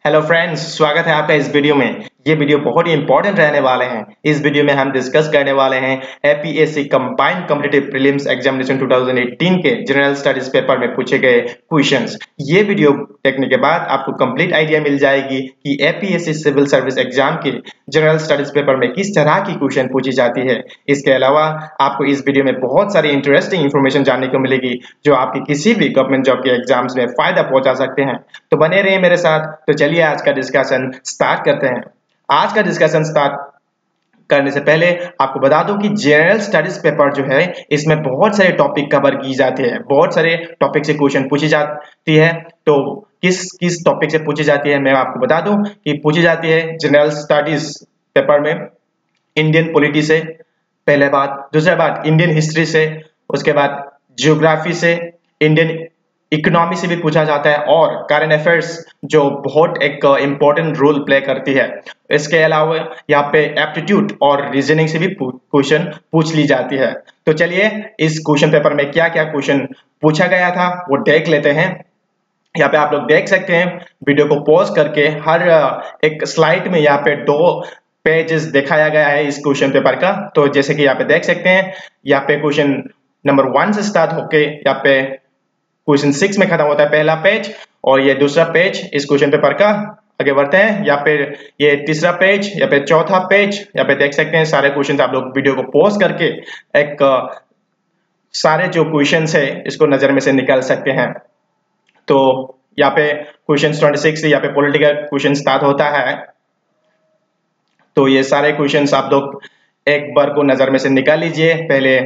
Hello friends, स्वागत है आपका इस वीडियो में। ये वीडियो बहुत ही इंपॉर्टेंट रहने वाले हैं। इस वीडियो में हम डिस्कस करने वाले हैं APSC combined competitive prelims examination 2018 के जनरल स्टडीज पेपर में पूछे गए क्वेश्चंस। ये वीडियो देखने के बाद आपको कंप्लीट आइडिया मिल जाएगी कि एपीएससी सिविल सर्विस एग्जाम के जनरल स्टडीज पेपर में किस तरह की क्वेश्चन पूछी जाती है। इसके अलावा आपको इस वीडियो में बहुत सारी इंटरेस्टिंग इंफॉर्मेशन जानने को मिलेगी जो आपकी किसी भी गवर्नमेंट जॉब के एग्जाम्स में फायदा पहुंचा सकते हैं। तो बने रहिए मेरे साथ। तो चलिए आज का डिस्कशन स्टार्ट करते हैं। आज का डिस्कशन स्टार्ट करने से पहले आपको बता दूं कि जनरल स्टडीज पेपर जो है इसमें बहुत सारे टॉपिक कवर की जाती है, बहुत सारे टॉपिक से क्वेश्चन पूछी जाती है। तो किस किस टॉपिक से पूछी जाती है मैं आपको बता दूं कि पूछी जाती है जनरल स्टडीज पेपर में इंडियन पॉलिटी से, पहले बात। दूसरा बात इंडियन हिस्ट्री से, उसके बाद ज्योग्राफी से, इंडियन इकोनॉमी से भी पूछा जाता है और करंट अफेयर्स जो बहुत एक इंपॉर्टेंट रोल प्ले करती है। इसके अलावा यहाँ पे एप्टीट्यूड और रीजनिंग से भी क्वेश्चन पूछ ली जाती है। तो चलिए इस क्वेश्चन पेपर में क्या क्या क्वेश्चन पूछा गया था वो देख लेते हैं। यहाँ पे आप लोग देख सकते हैं, वीडियो को पॉज करके हर एक स्लाइड में यहाँ पे 2 पेजेस दिखाया गया है इस क्वेश्चन पेपर का। तो जैसे कि यहाँ पे देख सकते हैं, यहाँ पे क्वेश्चन नंबर 1 से स्टार्ट होके यहाँ पे क्वेश्चन 6 में खत्म होता है पहला पेज, और ये दूसरा पेज इस क्वेश्चन पेपर का। आगे बढ़ते हैं, यहाँ पे ये तीसरा पेज, यहाँ पे चौथा पेज। यहाँ पे देख सकते हैं सारे क्वेश्चन आप लोग वीडियो को पॉज करके एक सारे जो क्वेश्चंस है इसको नजर में से निकाल सकते हैं। तो यहाँ पे क्वेश्चन 26 से यहाँ पे पॉलिटिकल क्वेश्चन स्टार्ट होता है। तो ये सारे क्वेश्चंस आप लोग एक बार को नजर में से निकाल लीजिए पहले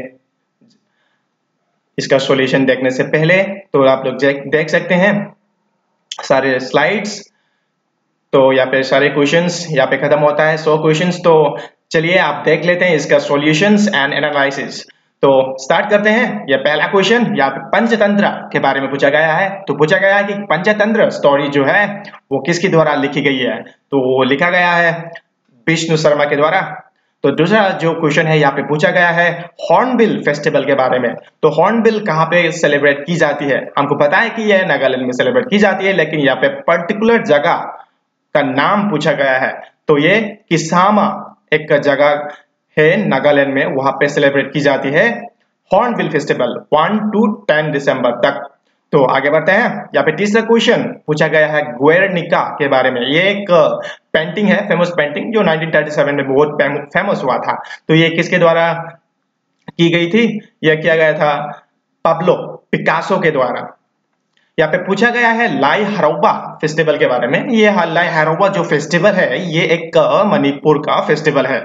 इसका सॉल्यूशन देखने से पहले। तो आप लोग देख सकते हैं सारे स्लाइड्स। तो यहाँ पे सारे क्वेश्चंस यहाँ पे खत्म होता है 100 क्वेश्चंस। तो चलिए आप देख लेते हैं इसका सॉल्यूशंस एंड एनालिसिस। तो स्टार्ट करते हैं। यह पहला क्वेश्चन यहाँ पे पंचतंत्र के बारे में पूछा गया है। तो पूछा गया है कि पंचतंत्र स्टोरी जो है वो किसके द्वारा लिखी गई है। तो वो लिखा गया है विष्णु शर्मा के द्वारा। तो दूसरा जो क्वेश्चन है यहाँ पे पूछा गया है हॉर्नबिल फेस्टिवल के बारे में। तो हॉर्नबिल कहाँ पे सेलिब्रेट की जाती है। हमको पता है कि यह नागालैंड में सेलिब्रेट की जाती है, लेकिन यहाँ पे पर्टिकुलर जगह का नाम पूछा गया है। तो ये किसामा एक जगह है नागालैंड में, वहां पे सेलिब्रेट की जाती है हॉर्नबिल फेस्टिवल 1 to 10 दिसंबर तक। तो आगे बढ़ते हैं। यहाँ पे तीसरा क्वेश्चन पूछा गया है गुएर्निका के बारे में। ये एक पेंटिंग है, फेमस पेंटिंग जो 1937 में बहुत फेमस हुआ था। तो ये किसके द्वारा की गई थी। यह किया गया था पाब्लो पिकासो के द्वारा। यहाँ पे पूछा गया है लाई हरौबा फेस्टिवल के बारे में। ये लाई हरौबा जो फेस्टिवल है ये एक मणिपुर का फेस्टिवल है।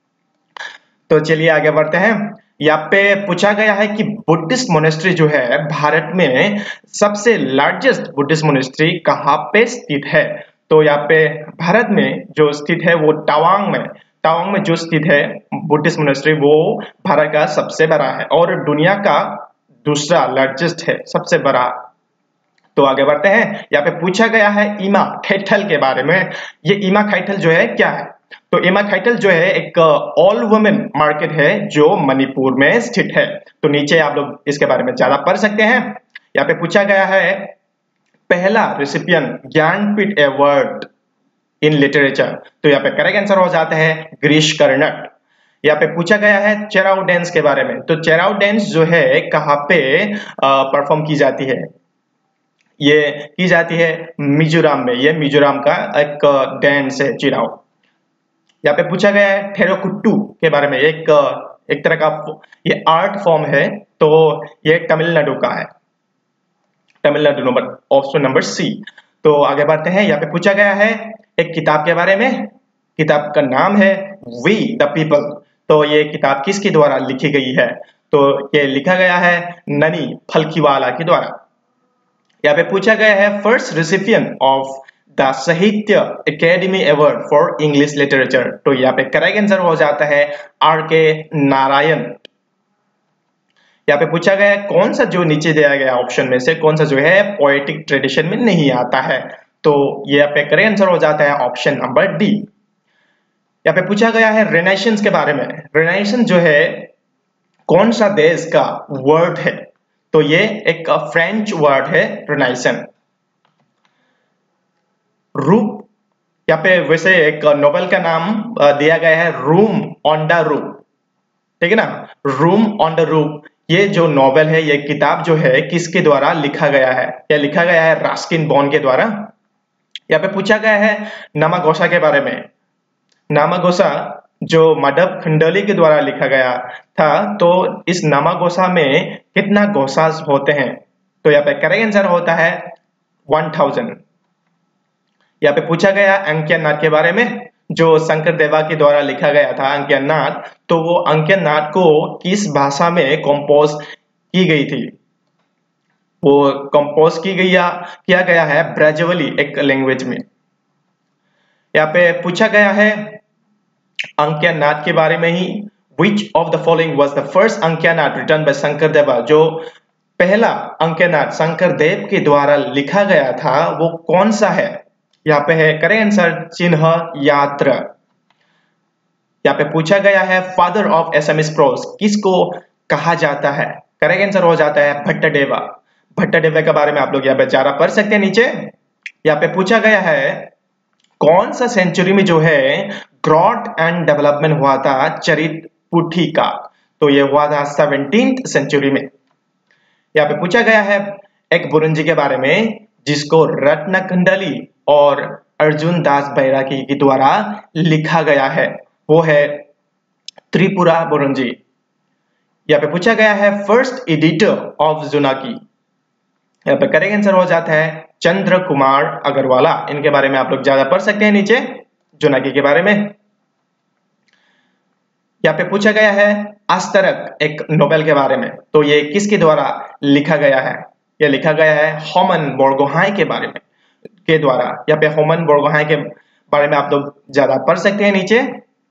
तो चलिए आगे बढ़ते हैं। यहाँ पे पूछा गया है कि बुद्धिस्ट मोनेस्ट्री जो है भारत में सबसे लार्जेस्ट बुद्धिस्ट मोनेस्ट्री कहाँ पे स्थित है। तो यहाँ पे भारत में जो स्थित है वो तवांग में जो स्थित है बुद्धिस्ट मोनेस्ट्री वो भारत का सबसे बड़ा है और दुनिया का दूसरा लार्जेस्ट है, सबसे बड़ा। तो आगे बढ़ते हैं। यहाँ पे पूछा गया है इमा कैथल के बारे में। ये इमा कैथल जो है क्या है। तो इमा कैथल जो है एक ऑल वुमेन मार्केट है जो मणिपुर में स्थित है। तो नीचे आप लोग इसके बारे में ज्यादा पढ़ सकते हैं। यहाँ पे पूछा गया है पहला recipient Jnanpith award in literature. तो यहाँ पे करेक्ट आंसर हो जाता है गिरीश कर्नाड। यहाँ पे पूछा गया है चेराउ डांस के बारे में। तो चेराउ डांस जो है कहाँ पे परफॉर्म की जाती है। ये की जाती है मिजोरम में। ये मिजोरम का एक डांस है चिराओ। यहाँ पे पूछा गया है थेरोकुट्टू के बारे में। एक तरह का ये आर्ट फॉर्म है। तो ये तमिलनाडु का है, Tamil Nadu number option number C. तो आगे बढ़ते हैं। यहाँ पे पूछा गया है एक किताब के बारे में। किताब का नाम है वी द पीपल। तो ये किताब किसके द्वारा लिखी गई है। तो ये लिखा गया है ननी फल्कीवाला के द्वारा। यहाँ पे पूछा गया है first recipient of the Sahitya Akademi award for English literature. तो यहाँ पे करेक्ट आंसर हो जाता है R.K. नारायण। यहाँ पे पूछा गया है कौन सा जो नीचे दिया गया ऑप्शन में से कौन सा जो है पोएटिक ट्रेडिशन में नहीं आता है। तो यहाँ पे करेक्ट आंसर हो जाता है ऑप्शन नंबर डी। यहाँ पे पूछा गया है रेनेसांस के बारे में। रेनेसांस जो है कौन सा देश का वर्ड है। तो ये एक फ्रेंच वर्ड है रेनेसांस। रूप यहाँ पे वैसे एक नोवेल का नाम दिया गया है रूम ऑन द रूफ, ठीक है ना, रूम ऑन द रूफ। ये जो नॉवेल है, ये किताब जो है किसके द्वारा लिखा गया है? यह लिखा गया है रस्किन बॉन्ड के द्वारा। यहाँ पे पूछा गया है नामागोसा के बारे में। नामागोसा जो माधव खंडली के द्वारा लिखा गया था, तो इस नामागोसा में कितना गोसास होते हैं? तो यहाँ पे करेक्ट आंसर होता है 1000। यहाँ पे पूछा गया अंकित नाद के बारे में, जो शंकर देवा के द्वारा लिखा गया था अंकित नाद, तो वो अंकित नाद को किस भाषा में कंपोज की गई थी? वो कंपोज की गई या किया गया है ब्रजवली एक लैंग्वेज में। यहाँ पे पूछा गया है अंकित नाद के बारे में ही, which of the following was the first अंकित नाद written by शंकर देवा? जो पहला अंकित नाद शंकर देव के द्वारा लिखा गया था वो कौन सा है? यहाँ पे है करेक्ट आंसर चिन्ह यात्रा। यहाँ पे पूछा गया है फादर ऑफ एसामीज प्रोज किसको कहा जाता है? करेक्ट आंसर हो जाता है भट्टदेवा। भट्टदेवा के बारे में आप लोग यहाँ पे ज्यादा पढ़ सकते हैं नीचे। यहाँ पे पूछा गया है कौन सा सेंचुरी में जो है ग्रोथ एंड डेवलपमेंट हुआ था चरित पुथी का? तो ये हुआ था 17th सेंचुरी में। यहाँ पे पूछा गया है एक बुरंजी के बारे में जिसको रत्नकुंडली और अर्जुन दास बैरागी के द्वारा लिखा गया है, वो है त्रिपुरा बुरंजी। यहाँ पे पूछा गया है फर्स्ट एडिटर ऑफ जुनाकी। यहाँ पे करेक्ट आंसर हो जाता है चंद्र कुमार अग्रवाला। इनके बारे में आप लोग ज्यादा पढ़ सकते हैं नीचे जुनाकी के बारे में। यहाँ पे पूछा गया है अस्तरक एक नोवेल के बारे में, तो ये किसके द्वारा लिखा गया है? ये लिखा गया है होमन बोरगोहाई के बारे में के द्वारा। यहाँ पे होमन बोरगोहाई के बारे में आप लोग ज्यादा पढ़ सकते हैं नीचे।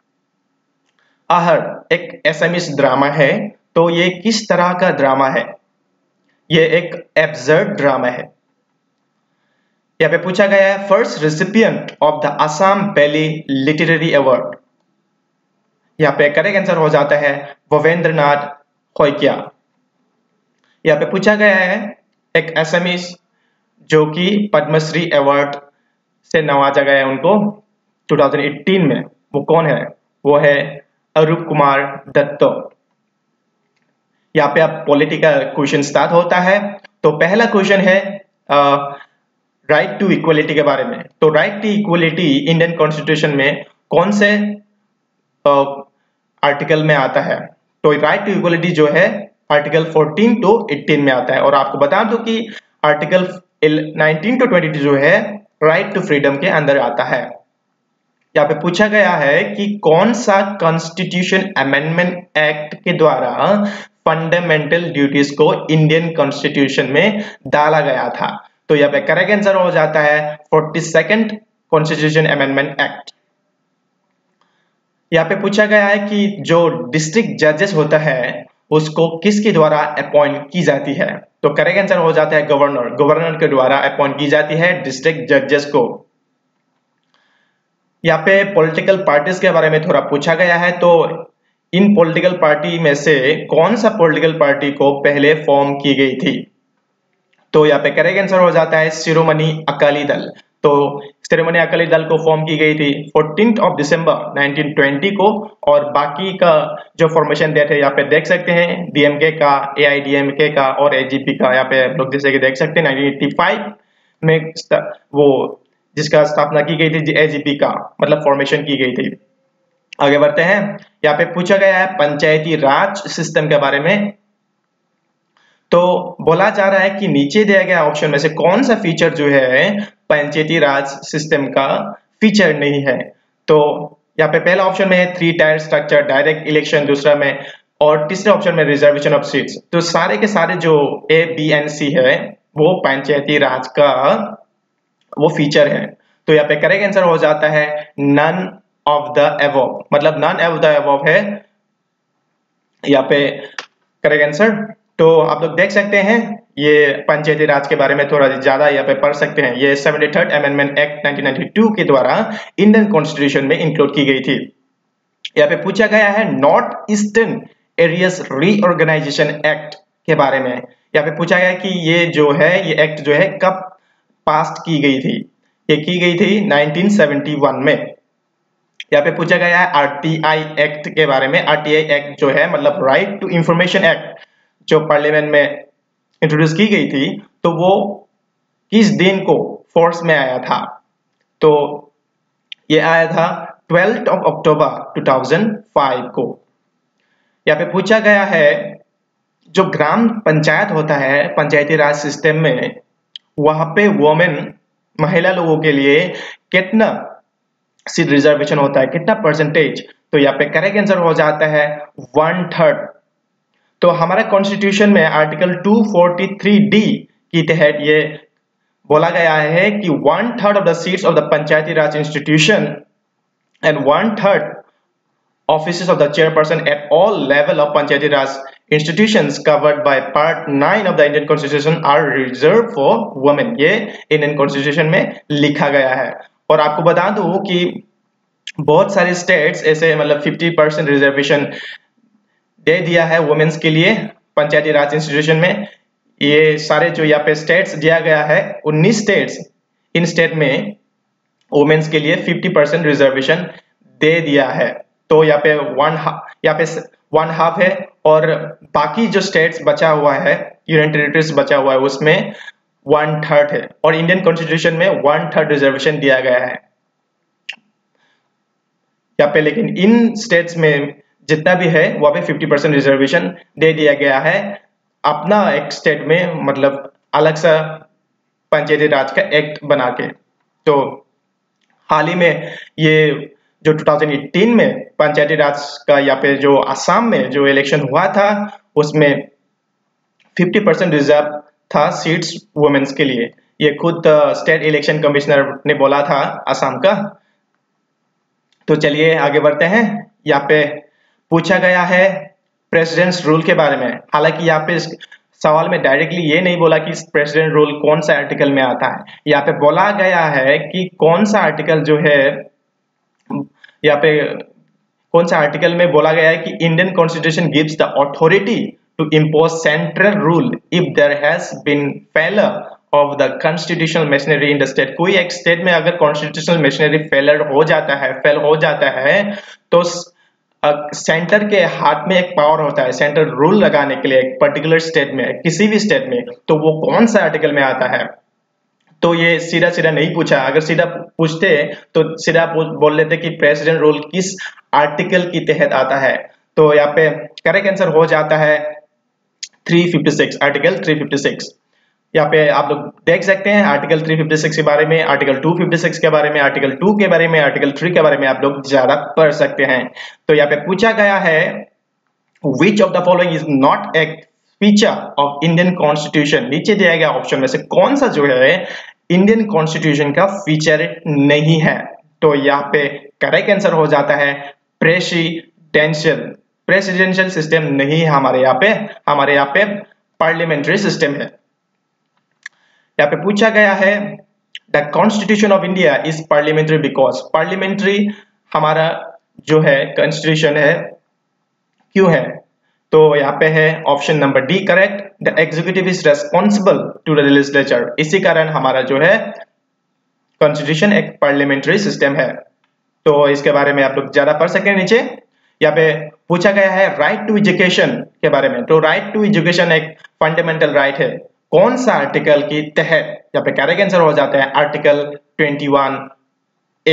आहर एक एसामीज ड्रामा है, तो ये किस तरह का ड्रामा है? ये एक एब्सर्ड ड्रामा है। यहाँ पे पूछा गया है first recipient of the Assam valley literary award. यहाँ पे करेक्ट आंसर हो जाता है भवेंद्रनाथ खोइकिया। यहाँ पे पूछा गया है एक एसामीज जो कि पद्मश्री अवार्ड से नवाजा गया है उनको 2018 में, वो कौन है? वो है अरूप कुमार दत्तो। यहाँ पे अब पॉलिटिकल क्वेश्चन स्टार्ट होता है। तो पहला क्वेश्चन है राइट टू इक्वलिटी के बारे में। तो right to equality Indian constitution में कौन से आर्टिकल में आता है? तो राइट टू इक्वलिटी जो है आर्टिकल 14 to 18 में आता है। और आपको बता दूं कि आर्टिकल 19 to 22 जो है राइट टू फ्रीडम के अंदर आता है। यहाँ पे पूछा गया है कि कौन सा कॉन्स्टिट्यूशन अमेंडमेंट एक्ट के द्वारा फंडामेंटल ड्यूटीज को इंडियन कॉन्स्टिट्यूशन में डाला गया था? तो यहाँ पे करेक्ट आंसर हो जाता है 42nd कॉन्स्टिट्यूशन अमेंडमेंट एक्ट। यहाँ पे पूछा गया है कि जो डिस्ट्रिक्ट जजेस होता है उसको किसके द्वारा अपॉइंट की जाती है? तो करेक्ट आंसर हो जाता है गवर्नर। गवर्नर के द्वारा अपॉइंट की जाती है डिस्ट्रिक्ट जजेस को। यहाँ पे पॉलिटिकल पार्टीज के बारे में थोड़ा पूछा गया है। तो इन पॉलिटिकल पार्टी में से कौन सा पॉलिटिकल पार्टी को पहले फॉर्म की गई थी? तो यहाँ पे करेक्ट आंसर हो जाता है शिरोमणि अकाली दल। तो शिरोमणि अकाली दल को फॉर्म की गई थी 14 दिसंबर 1920 को। और बाकी का जो फॉर्मेशन डेट है यहाँ पे देख सकते हैं डीएमके का, एआईडीएमके का और एजीपी का। यहाँ पे लोग जैसे कि देख सकते हैं 1985 में वो जिसका स्थापना की गई थी एजीपी का मतलब फॉर्मेशन की गई थी। आगे बढ़ते हैं। यहाँ पे पूछा गया है पंचायती राज सिस्टम के बारे में। तो बोला जा रहा है कि नीचे दिया गया ऑप्शन में से कौन सा फीचर जो है पंचायती राज सिस्टम का फीचर नहीं है? तो यहाँ पे पहला ऑप्शन में है 3 टायर स्ट्रक्चर, डायरेक्ट इलेक्शन दूसरा में, और तीसरे ऑप्शन में रिजर्वेशन ऑफ सीट्स। तो सारे के सारे जो ए बी एंड सी है वो पंचायती राज का वो फीचर है। तो यहाँ पे करेक्ट आंसर हो जाता है नन ऑफ द अबव, मतलब नन ऑफ द अबव है यहाँ पे करेक्ट आंसर। तो आप लोग देख सकते हैं ये पंचायती राज के बारे में थोड़ा ज्यादा यहाँ पे पढ़ सकते हैं। ये 73rd अमेंडमेंट एक्ट 1992 के द्वारा इंडियन कॉन्स्टिट्यूशन में इंक्लूड की गई थी। यहाँ पे पूछा गया है north eastern areas reorganisation act के बारे में। यहाँ पे पूछा गया कि ये जो है ये एक्ट जो है कब पास की गई थी? ये की गई थी 1971 में। यहाँ पे पूछा गया है आरटीआई एक्ट के बारे में। आरटीआई एक्ट जो है मतलब राइट टू इंफॉर्मेशन एक्ट, जो पार्लियामेंट में इंट्रोड्यूस की गई थी, तो वो किस दिन को फोर्स में आया था? तो ये आया था 12 अक्टूबर 2005 को। यहाँ पे पूछा गया है जो ग्राम पंचायत होता है पंचायती राज सिस्टम में, वहां पे वुमेन महिला लोगों के लिए कितना सीट रिजर्वेशन होता है, कितना परसेंटेज? तो यहाँ पे करेक्ट आंसर हो जाता है 1/3। तो हमारा कॉन्स्टिट्यूशन में आर्टिकल 243D की तहत ये बोला गया है कि 1/3 of the seats of the Panchayati Raj institution and 1/3 offices of the chairperson at all level of Panchayati Raj institutions covered by Part 9 of the Indian Constitution are reserved for women। ये Indian Constitution में लिखा गया है। और आपको बता दूं कि बहुत सारे स्टेट्स ऐसे मतलब 50% रिजर्वेशन दे दिया है वुमेन्स के लिए पंचायती राज इंस्टीट्यूशन में। ये सारे जो यहाँ पे स्टेट्स दिया गया है 19 स्टेट्स, इन स्टेट में वुमेन्स के लिए 50% रिजर्वेशन दे दिया है। तो यहाँ पे वन हाफ है, और बाकी जो स्टेट्स बचा हुआ है, यूनियन टेरिटरीज बचा हुआ है, उसमें 1/3 है। और इंडियन कॉन्स्टिट्यूशन में 1/3 रिजर्वेशन दिया गया है यहाँ पे। लेकिन इन स्टेट्स में जितना भी है वहाँ पे 50% रिजर्वेशन दे दिया गया है अपना एक स्टेट में, मतलब अलग सा पंचायती राज का एक्ट बना के। तो हाल ही में ये जो 2018 में पंचायती राज का यहाँ पे जो असम में जो इलेक्शन हुआ था, उसमें 50% रिजर्व था सीट्स वुमेन्स के लिए। ये खुद स्टेट इलेक्शन कमिश्नर ने बोला था असम का। तो चलिए आगे बढ़ते हैं। यहाँ पे पूछा गया है प्रेसिडेंट्स रूल के बारे में। हालांकि यहाँ पे सवाल में डायरेक्टली ये नहीं बोला कि प्रेसिडेंट रूल कौन सा आर्टिकल में आता है। यहाँ पे बोला गया है कि कौन सा आर्टिकल जो है, यहाँ पे कौन सा आर्टिकल में बोला गया है कि Indian constitution gives the authority to impose central rule if there has been failure of the constitutional machinery in the state. कोई एक स्टेट में अगर कॉन्स्टिट्यूशनल मशीनरी फेल हो जाता है तो सेंटर के हाथ में एक पावर होता है सेंट्रल रूल लगाने के लिए एक पर्टिकुलर स्टेट में, किसी भी स्टेट में। तो वो कौन सा आर्टिकल में आता है? तो ये सीधा नहीं पूछा। अगर सीधा पूछते तो सीधा बोल लेते कि प्रेसिडेंट रूल किस आर्टिकल के तहत आता है। तो यहाँ पे करेक्ट आंसर हो जाता है 356, आर्टिकल 356। यहाँ पे आप लोग देख सकते हैं आर्टिकल 356 के बारे में, आर्टिकल 256 के बारे में, आर्टिकल 2 के बारे में, आर्टिकल 3 के बारे में आप लोग ज्यादा पढ़ सकते हैं। तो यहाँ पे पूछा गया है which of the following is not a feature of Indian constitution. नीचे दिया गया ऑप्शन में से कौन सा जो है इंडियन कॉन्स्टिट्यूशन का फीचर नहीं है? तो यहाँ पे करेक्ट आंसर हो जाता है प्रेसिडेंशियल सिस्टम नहीं है हमारे यहाँ पे पार्लियामेंट्री सिस्टम है। यहाँ पे पूछा गया है the constitution of India is parliamentary because. Parliamentary हमारा जो है कॉन्स्टिट्यूशन है क्यों है? तो यहाँ पे है option number D correct, the executive is responsible to the legislature. इसी कारण हमारा जो है कॉन्स्टिट्यूशन एक पार्लियामेंट्री सिस्टम है। तो इसके बारे में आप लोग ज्यादा पढ़ सकें नीचे। यहाँ पे पूछा गया है राइट टू एजुकेशन के बारे में। तो राइट टू एजुकेशन एक फंडामेंटल राइट है, कौन सा आर्टिकल के तहत? यहाँ पे करेक्ट आंसर हो जाता है आर्टिकल 21A।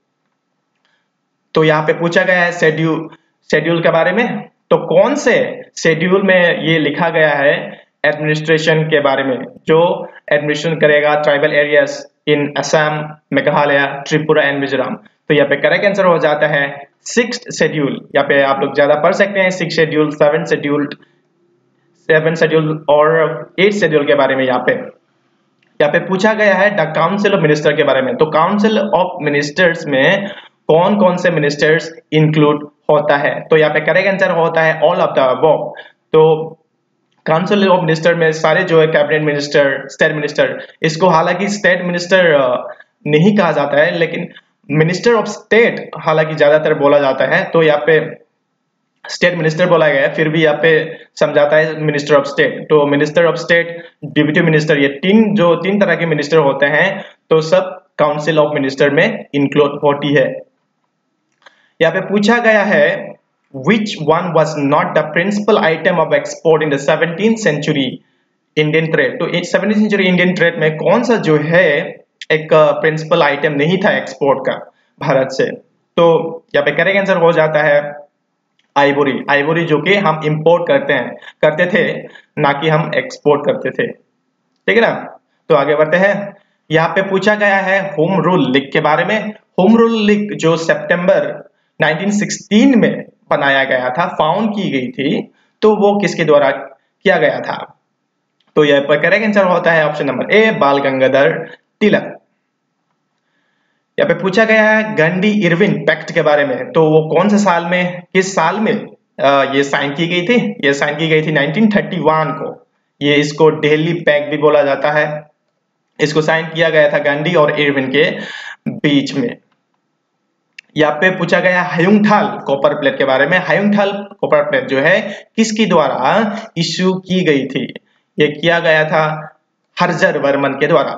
तो यहाँ पे पूछा गया है शेड्यूल के बारे में। तो कौन से शेड्यूल में ये लिखा गया है एडमिनिस्ट्रेशन के बारे में, जो एडमिनिस्ट्रेशन करेगा tribal areas in Assam, Meghalaya, Tripura and Mizoram. तो यहाँ पे करेक्ट आंसर हो जाता है 6th शेड्यूल। यहाँ पे आप लोग ज्यादा पढ़ सकते हैं 6 शेड्यूल, 7 शेड्यूल और 8 शेड्यूल के बारे में। यहाँ पे पूछा गया है द काउंसिल ऑफ मिनिस्टर के बारे में। तो काउंसिल ऑफ मिनिस्टर्स में कौन कौन से मिनिस्टर्स इंक्लूड होता है? तो यहाँ पे करेक्ट आंसर होता है ऑल ऑफ द अबव। तो काउंसिल ऑफ मिनिस्टर में सारे जो है कैबिनेट मिनिस्टर, स्टेट मिनिस्टर, इसको हालांकि स्टेट मिनिस्टर नहीं कहा जाता है, लेकिन मिनिस्टर ऑफ स्टेट हालांकि ज्यादातर बोला जाता है। तो यहाँ पे स्टेट मिनिस्टर बोला गया है, फिर भी यहाँ पे समझाता है मिनिस्टर ऑफ स्टेट। तो minister of state, deputy minister, ये तीन तरह के मिनिस्टर होते हैं। तो सब काउंसिल ऑफ मिनिस्टर में इंक्लूड होती है। यहाँ पे पूछा गया है which one was not the principal item of export in the 17th century Indian trade। तो 17th century Indian trade में कौन सा जो है एक प्रिंसिपल आइटम नहीं था एक्सपोर्ट का भारत से। तो यहाँ पे करेक्ट आंसर हो जाता है आइवरी। आइवरी जो कि हम इंपोर्ट करते थे, ना कि हम एक्सपोर्ट करते थे। ठीक है ना। तो आगे बढ़ते हैं। यहाँ पे पूछा गया है होम रूल लीग के बारे में। होम रूल लीग जो सितंबर 1916 में बनाया गया था, फाउंड की गई थी, तो वो किसके द्वारा किया गया था। तो यह पर करेक्ट आंसर होता है ऑप्शन नंबर ए, बाल गंगाधर तिलक। यहाँ पे पूछा गया है गंडी इरविन पैक्ट के बारे में। तो वो कौन से साल में, किस साल में ये साइन की गई थी। ये साइन की गई थी 1931 को। ये इसको दिल्ली पैक्ट भी बोला जाता है। इसको साइन किया गया था गांधी और इरविन के बीच में। यहाँ पे पूछा गया हयुंगथाल कॉपर प्लेट के बारे में। हयुंगथाल कॉपर प्लेट जो है किसकी द्वारा इश्यू की गई थी। ये किया गया था हर्जर वर्मन के द्वारा।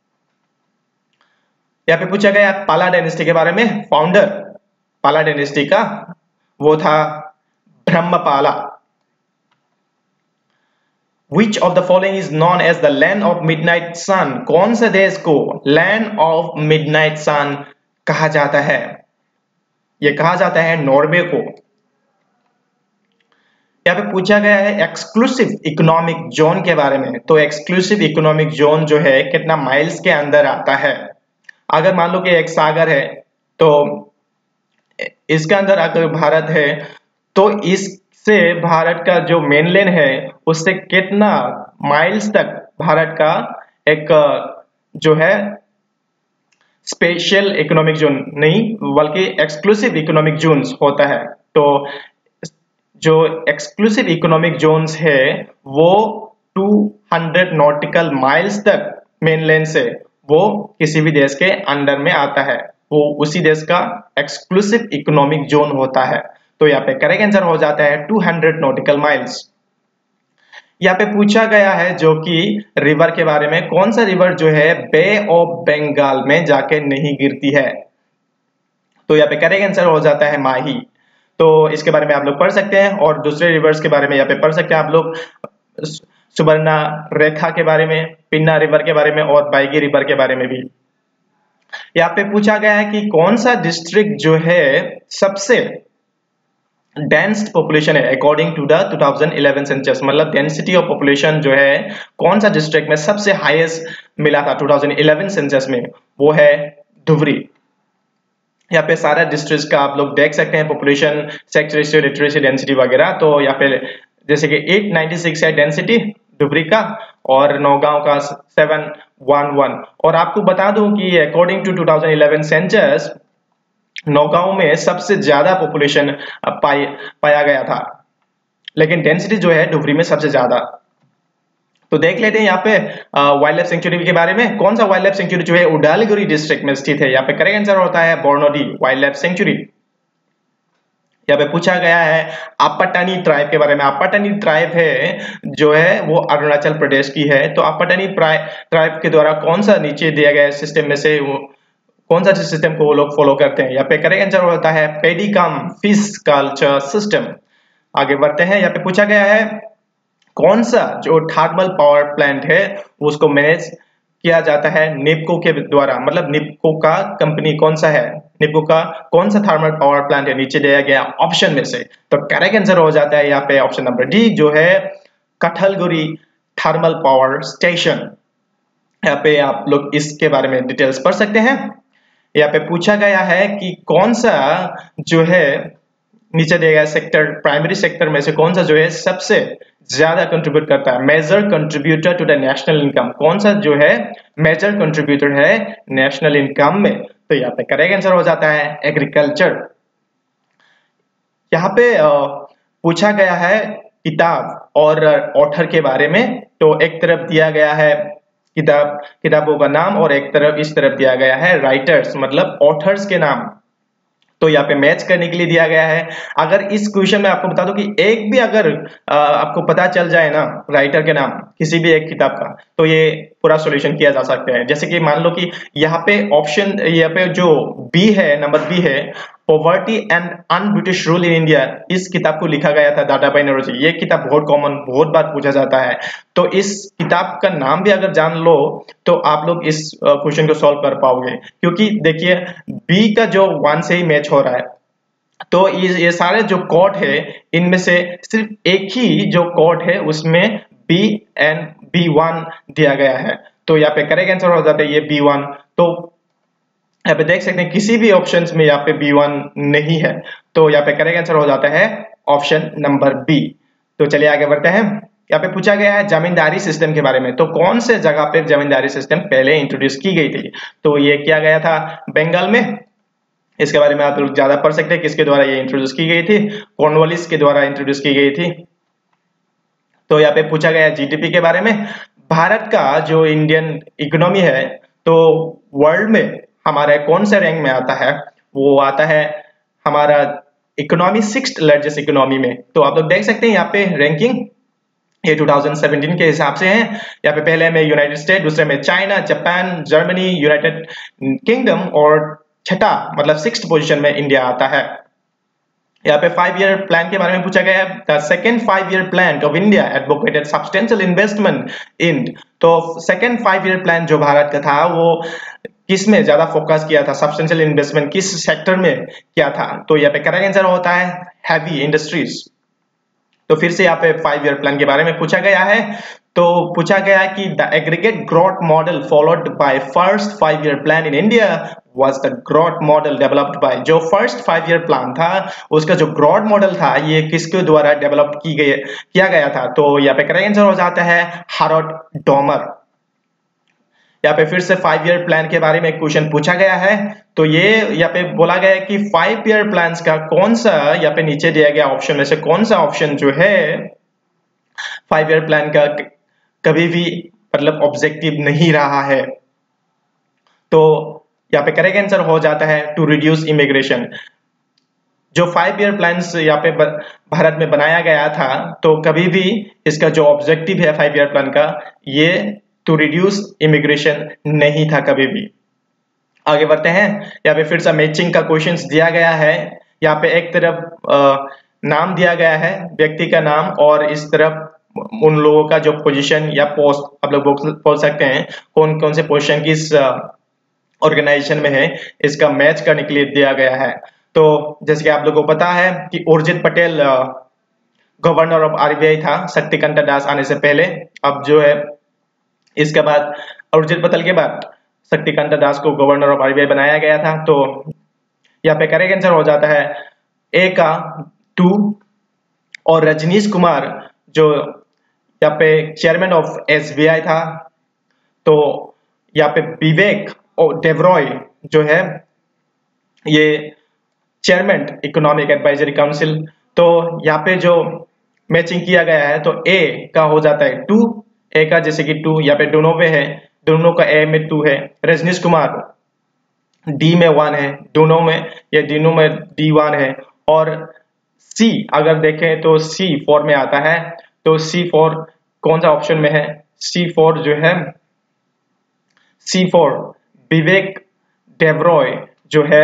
यहाँ पे पूछा गया पाला डायनेस्टी के बारे में। फाउंडर पाला डायनेस्टी का वो था ब्रह्मपाला। Which of the following is known as the land of midnight sun? कौन सा देश को लैंड ऑफ मिडनाइट सन कहा जाता है। यह कहा जाता है नॉर्वे को। यहाँ पे पूछा गया है एक्सक्लूसिव इकोनॉमिक जोन के बारे में। तो एक्सक्लूसिव इकोनॉमिक जोन जो है कितना माइल्स के अंदर आता है। अगर मान लो कि एक सागर है, तो इसके अंदर अगर भारत है, तो इससे भारत का जो मेनलैंड है उससे कितना माइल्स तक भारत का एक जो है स्पेशल इकोनॉमिक जोन नहीं बल्कि एक्सक्लूसिव इकोनॉमिक जोन्स होता है। तो जो एक्सक्लूसिव इकोनॉमिक जोन्स है वो 200 नॉटिकल माइल्स तक मेनलैंड से वो किसी भी देश के अंडर में आता है, वो उसी देश का एक्सक्लूसिव इकोनॉमिक जोन होता है। तो यहाँ पे करेक्ट आंसर हो जाता है 200 नॉटिकल माइल्स। यहाँ पे पूछा गया है जो कि रिवर के बारे में। कौन सा रिवर जो है बे ऑफ बंगाल में जाके नहीं गिरती है। तो यहाँ पे करेक्ट आंसर हो जाता है माही। तो इसके बारे में आप लोग पढ़ सकते हैं और दूसरे रिवर्स के बारे में यहाँ पे पढ़ सकते हैं आप लोग। सुवर्णा रेखा के बारे में, पिन्ना रिवर के बारे में और बाइगी रिवर के बारे में भी। यहाँ पे पूछा गया है कि कौन सा डिस्ट्रिक्ट जो है सबसे डेंस पॉपुलेशन है अकॉर्डिंग टू द 2011 सेंसस। मतलब डेंसिटी ऑफ पॉपुलेशन जो है कौन सा डिस्ट्रिक्ट में सबसे हाईएस्ट मिला था 2011 सेंसस में, वो है धुबरी। यहाँ पे सारा डिस्ट्रिक्ट का आप लोग देख सकते हैं population, sex ratio, literacy density वगैरह। तो यहाँ पे जैसे कि 896 है डेंसिटी धुबरी का और नौगांव का 711। और आपको बता दूं कि अकॉर्डिंग टू 2011 सेंसस नौगांव में सबसे ज्यादा पॉपुलेशन पाया गया था, लेकिन डेंसिटी जो है धुबरी में सबसे ज्यादा। तो देख लेते हैं यहाँ पे वाइल्ड लाइफ सेंचुरी के बारे में। कौन सा वाइल्ड लाइफ सेंचुरी जो है उडालगुरी डिस्ट्रिक्ट में स्थित है। यहाँ पे करेक्ट आंसर होता है बोर्नोडी वाइल्ड लाइफ सेंचुरी। यहाँ पे पूछा गया है आपटानी ट्राइब के बारे में। आपटानी ट्राइब है जो है वो अरुणाचल प्रदेश की है। तो आपटानी ट्राइब के द्वारा कौन सा नीचे दिया गया सिस्टम में से कौन सा सिस्टम को वो लोग फॉलो करते हैं। यहाँ पे करेक्ट आंसर होता है पेडिकम फिश कल्चर सिस्टम। आगे बढ़ते हैं। यहाँ पे पूछा गया है कौन सा जो थर्मल पावर प्लांट है उसको मैनेज किया जाता है निपको के द्वारा। मतलब निपको का कंपनी कौन सा है, निपको का कौन सा थर्मल पावर प्लांट है नीचे दिया गया ऑप्शन में से। तो करेक्ट आंसर हो जाता है यहाँ पे ऑप्शन नंबर डी जो है कठलगुरी थर्मल पावर स्टेशन। यहाँ पे आप लोग इसके बारे में डिटेल्स पढ़ सकते हैं। यहाँ पे पूछा गया है कि कौन सा जो है नीचे दिया गया सेक्टर, प्राइमरी सेक्टर में से कौन सा जो है सबसे ज्यादा कंट्रीब्यूट करता है, major contributor to the national income. कौन सा जो है मेजर कंट्रीब्यूटर है नेशनल इनकम में। तो यहाँ पे करेक्ट आंसर हो जाता है एग्रीकल्चर। यहाँ पे पूछा गया है किताब और ऑथर के बारे में। तो एक तरफ दिया गया है किताबों का नाम और एक तरफ इस तरफ दिया गया है राइटर्स मतलब ऑथर्स के नाम। तो यहाँ पे मैच करने के लिए दिया गया है। अगर इस क्वेश्चन में आपको बता दो कि एक भी अगर आपको पता चल जाए ना राइटर के नाम किसी भी एक किताब का, तो ये पूरा सॉल्यूशन किया जा सकता है। जैसे कि मान लो कि यहाँ पे ऑप्शन, यहाँ पे जो बी है, नंबर बी है, poverty and un-British rule in India, इस किताब को लिखा गया था दादाभाई नौरोजी। ये किताब बहुत कॉमन, बहुत बार पूछा जाता है। तो इस किताब का नाम भी अगर जान लो तो आप लोग इस क्वेश्चन को सॉल्व कर पाओगे, क्योंकि देखिए बी का जो 1 से ही मैच हो रहा है। तो ये सारे जो कोड है इनमें से सिर्फ एक ही जो कोड है उसमें बी एंड B1 दिया गया है। तो यहाँ पे करेक्ट आंसर हो जाता है ये B1। तो यहाँ पे देख सकते हैं किसी भी ऑप्शंस में यहाँ पे B1 नहीं है, तो यहाँ पे करेक्ट आंसर हो जाता है ऑप्शन नंबर बी। तो चलिए आगे बढ़ते हैं। यहाँ पे पूछा गया है जमींदारी सिस्टम के बारे में। तो कौन से जगह पे जमींदारी सिस्टम पहले इंट्रोड्यूस की गई थी? तो ये किया गया था बंगाल में। इसके बारे में आप लोग ज्यादा पढ़ सकते हैं, किसके द्वारा ये इंट्रोड्यूस की गई थी? कॉर्नवालिस के द्वारा इंट्रोड्यूस की गई थी। तो यहाँ पे पूछा गया जीडीपी के बारे में। भारत का जो इंडियन इकोनॉमी है, तो वर्ल्ड में हमारे कौन से रैंक में आता है? वो आता है हमारा इकोनॉमी 6th लार्जेस्ट इकोनॉमी में। तो आप लोग देख सकते हैं यहाँ पे रैंकिंग ये 2017 के हिसाब से है। यहाँ पे पहले में यूनाइटेड स्टेट, दूसरे में China, Japan, Germany, United Kingdom और छठा मतलब 6th पोजीशन में इंडिया आता है। यहाँ पे 5 ईयर प्लान के बारे में पूछा गया है। The second 5 year plan of India advocated substantial investment in. तो सेकेंड 5 ईयर प्लान जो भारत का था वो किस में ज्यादा फोकस किया था? सब्सटेंशियल इन्वेस्टमेंट किस सेक्टर में किया था? तो यहाँ पे करेक्ट आंसर होता है हैवी इंडस्ट्रीज। तो फिर से यहाँ पे 5 ईयर प्लान के बारे में पूछा गया है। तो पूछा गया है कि the aggregate growth model followed by first 5 year plan in India was the growth model developed by. जो फर्स्ट 5 ईयर प्लान था उसका जो ग्रोथ मॉडल था ये किसके द्वारा डेवलप किया गया था? तो यहाँ पे करेक्ट आंसर हो जाता है हारोल्ड डोमर। यहाँ पे फिर से 5 ईयर प्लान के बारे में क्वेश्चन पूछा गया है। तो ये यहाँ पे बोला गया है कि 5 ईयर प्लान्स का कौन सा, यहाँ पे नीचे दिया गया ऑप्शन में से कौन सा ऑप्शन जो है 5 ईयर प्लान का कभी भी मतलब ऑब्जेक्टिव नहीं रहा है? तो यहाँ पे करेक्ट आंसर हो जाता है टू रिड्यूस इमिग्रेशन। जो 5 ईयर प्लान्स यहाँ पे भारत में बनाया गया था, तो कभी भी इसका जो ऑब्जेक्टिव है 5 ईयर प्लान का, ये टू रिड्यूस इमिग्रेशन नहीं था कभी भी। आगे बढ़ते हैं। यहाँ पे फिर से मैचिंग का क्वेश्चंस दिया गया है। यहाँ पे एक तरफ नाम दिया गया है, व्यक्ति का नाम, और इस तरफ उन लोगों का जो पोजीशन या पोस्ट आप लोग बोल सकते हैं कौन कौन से पोजीशन किस ऑर्गेनाइजेशन में है, इसका मैच करने के लिए दिया गया है। तो जैसे कि आप लोगों को पता है कि Urjit Patel governor of RBI था शक्तिकांत दास आने से पहले। अब जो है इसके बाद उर्जित पटेल के बाद शक्तिकांत दास को गवर्नर ऑफ आरबीआई बनाया गया था। तो यहाँ पे करेक्ट आंसर हो जाता है ए का 2। और रजनीश कुमार जो यहाँ पे चेयरमैन ऑफ एसबीआई था, तो यहाँ पे विवेक और डेब्रॉय जो है ये चेयरमैन इकोनॉमिक एडवाइजरी काउंसिल। तो यहाँ पे जो मैचिंग किया गया है तो ए का हो जाता है 2, ए का जैसे कि 2 यहाँ पे दोनों पे है, दोनों का ए में 2 है। रजनीश कुमार डी में 1 है, दोनों में ये दोनों में D1 है। और सी अगर देखें तो C4 में आता है। तो C4 कौन सा ऑप्शन में है? C4 जो है C4 विवेक डेब्रॉय जो है,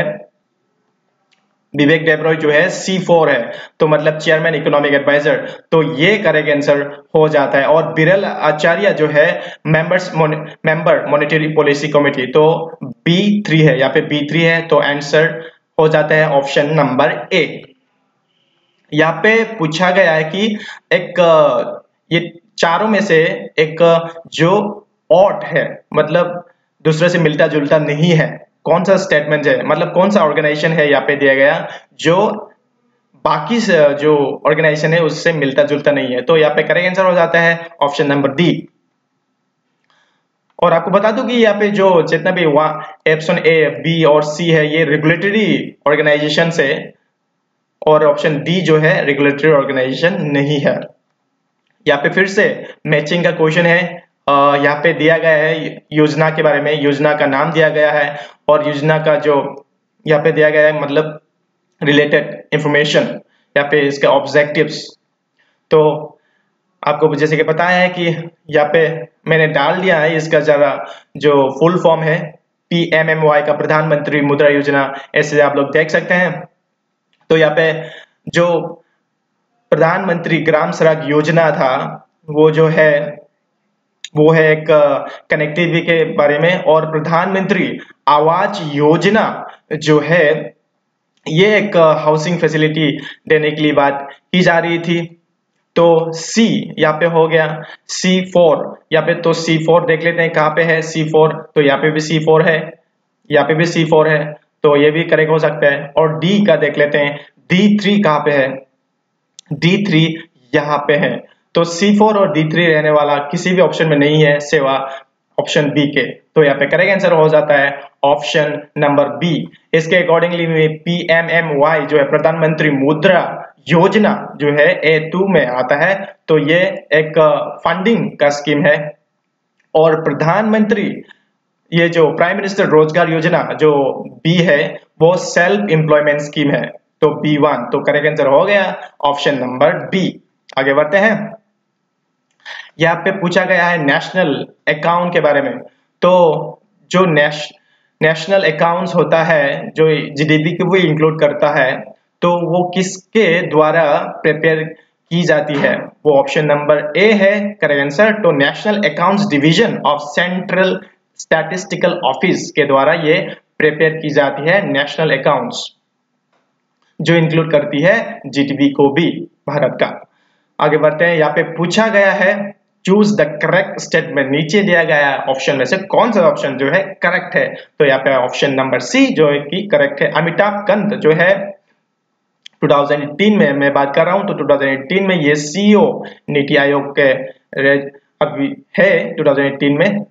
विवेक डेब्रॉय जो है C4 है, तो मतलब चेयरमैन इकोनॉमिक एडवाइजर। तो ये करेक्ट आंसर हो जाता है। और बिरल आचार्य जो है मेंबर मॉनेटरी पॉलिसी कमेटी, तो B3 है, यहाँ पे B3 है। तो आंसर हो जाता है ऑप्शन नंबर ए। यहाँ पे पूछा गया है कि एक ये चारों में से एक जो ऑट है, मतलब दूसरे से मिलता जुलता नहीं है, कौन सा स्टेटमेंट है, मतलब कौन सा ऑर्गेनाइजेशन है यहाँ पे दिया गया जो बाकी जो ऑर्गेनाइजेशन है उससे मिलता जुलता नहीं है? तो यहाँ पे करेक्ट आंसर हो जाता है ऑप्शन नंबर डी। और आपको बता दूं कि यहाँ पे जो जितना भी ऑप्शन ए, बी और सी है ये रेगुलेटरी ऑर्गेनाइजेशन से, और ऑप्शन डी जो है रेगुलेटरी ऑर्गेनाइजेशन नहीं है। यहाँ पे फिर से मैचिंग का क्वेश्चन है। यहाँ पे दिया गया है योजना के बारे में, योजना का नाम दिया गया है और योजना का जो यहाँ पे दिया गया है मतलब रिलेटेड इंफॉर्मेशन या पे इसके ऑब्जेक्टिव्स। तो आपको जैसे कि पता है कि यहाँ पे मैंने डाल दिया है इसका जरा जो फुल फॉर्म है PMMY का, प्रधानमंत्री मुद्रा योजना, ऐसे आप लोग देख सकते हैं। तो यहाँ पे जो प्रधानमंत्री ग्राम सड़क योजना था वो जो है वो है एक कनेक्टिविटी के बारे में, और प्रधानमंत्री आवास योजना जो है ये एक हाउसिंग फैसिलिटी देने के लिए बात की जा रही थी। तो सी यहाँ पे हो गया C4, यहाँ पे तो C4 देख लेते हैं कहाँ पे है C4, तो यहाँ पे भी C4 है, यहाँ पे भी C4 है, तो ये भी करेक्ट हो सकता है। और डी का देख लेते हैं D3 कहाँ पे है, D3 यहाँ पे है। तो C4 और D3 रहने वाला किसी भी ऑप्शन में नहीं है सेवा ऑप्शन बी के, तो यहाँ पे करेक्ट आंसर हो जाता है ऑप्शन नंबर बी। इसके अकॉर्डिंगली में PMMY जो है प्रधानमंत्री मुद्रा योजना जो है A2 में आता है, तो ये एक फंडिंग का स्कीम है। और प्रधानमंत्री ये जो प्राइम मिनिस्टर रोजगार योजना जो बी है वो सेल्फ एम्प्लॉयमेंट स्कीम है, तो B1, तो करेक्ट आंसर हो गया ऑप्शन नंबर बी। आगे बढ़ते हैं, यहाँ पे पूछा गया है नेशनल अकाउंट के बारे में। तो जो नेशनल अकाउंट्स होता है जो GDP को भी इंक्लूड करता है, तो वो किसके द्वारा प्रिपेयर की जाती है, वो ऑप्शन नंबर ए है करेक्ट आंसर। तो national accounts division of central statistical office के द्वारा ये प्रिपेयर की जाती है नेशनल अकाउंट्स, जो इंक्लूड करती है GDP को भी भारत का। आगे बढ़ते हैं, यहाँ पे पूछा गया है चूज द करेक्ट स्टेटमेंट, नीचे दिया गया ऑप्शन में से कौन सा ऑप्शन जो है करेक्ट है, तो यहाँ पे ऑप्शन नंबर सी जो है कि करेक्ट है। अमिताभ कांत जो है 2018 में मैं बात कर रहा हूं, तो 2018 में ये CEO नीति आयोग के अभी है 2018 में।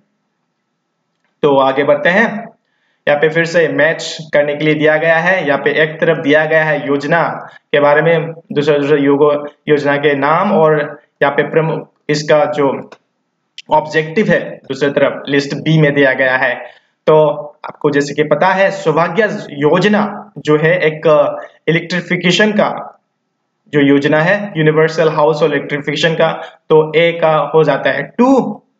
तो आगे बढ़ते हैं, यहाँ पे फिर से मैच करने के लिए दिया गया है। यहाँ पे एक तरफ दिया गया है योजना के बारे में, दूसरे योजना के नाम, और यहाँ पे प्रमुख इसका जो ऑब्जेक्टिव है दूसरी तरफ लिस्ट बी में दिया गया है। तो आपको जैसे कि पता है सौभाग्य योजना जो है एक इलेक्ट्रिफिकेशन का जो योजना है, यूनिवर्सल हाउस और इलेक्ट्रिफिकेशन का, तो ए का हो जाता है 2।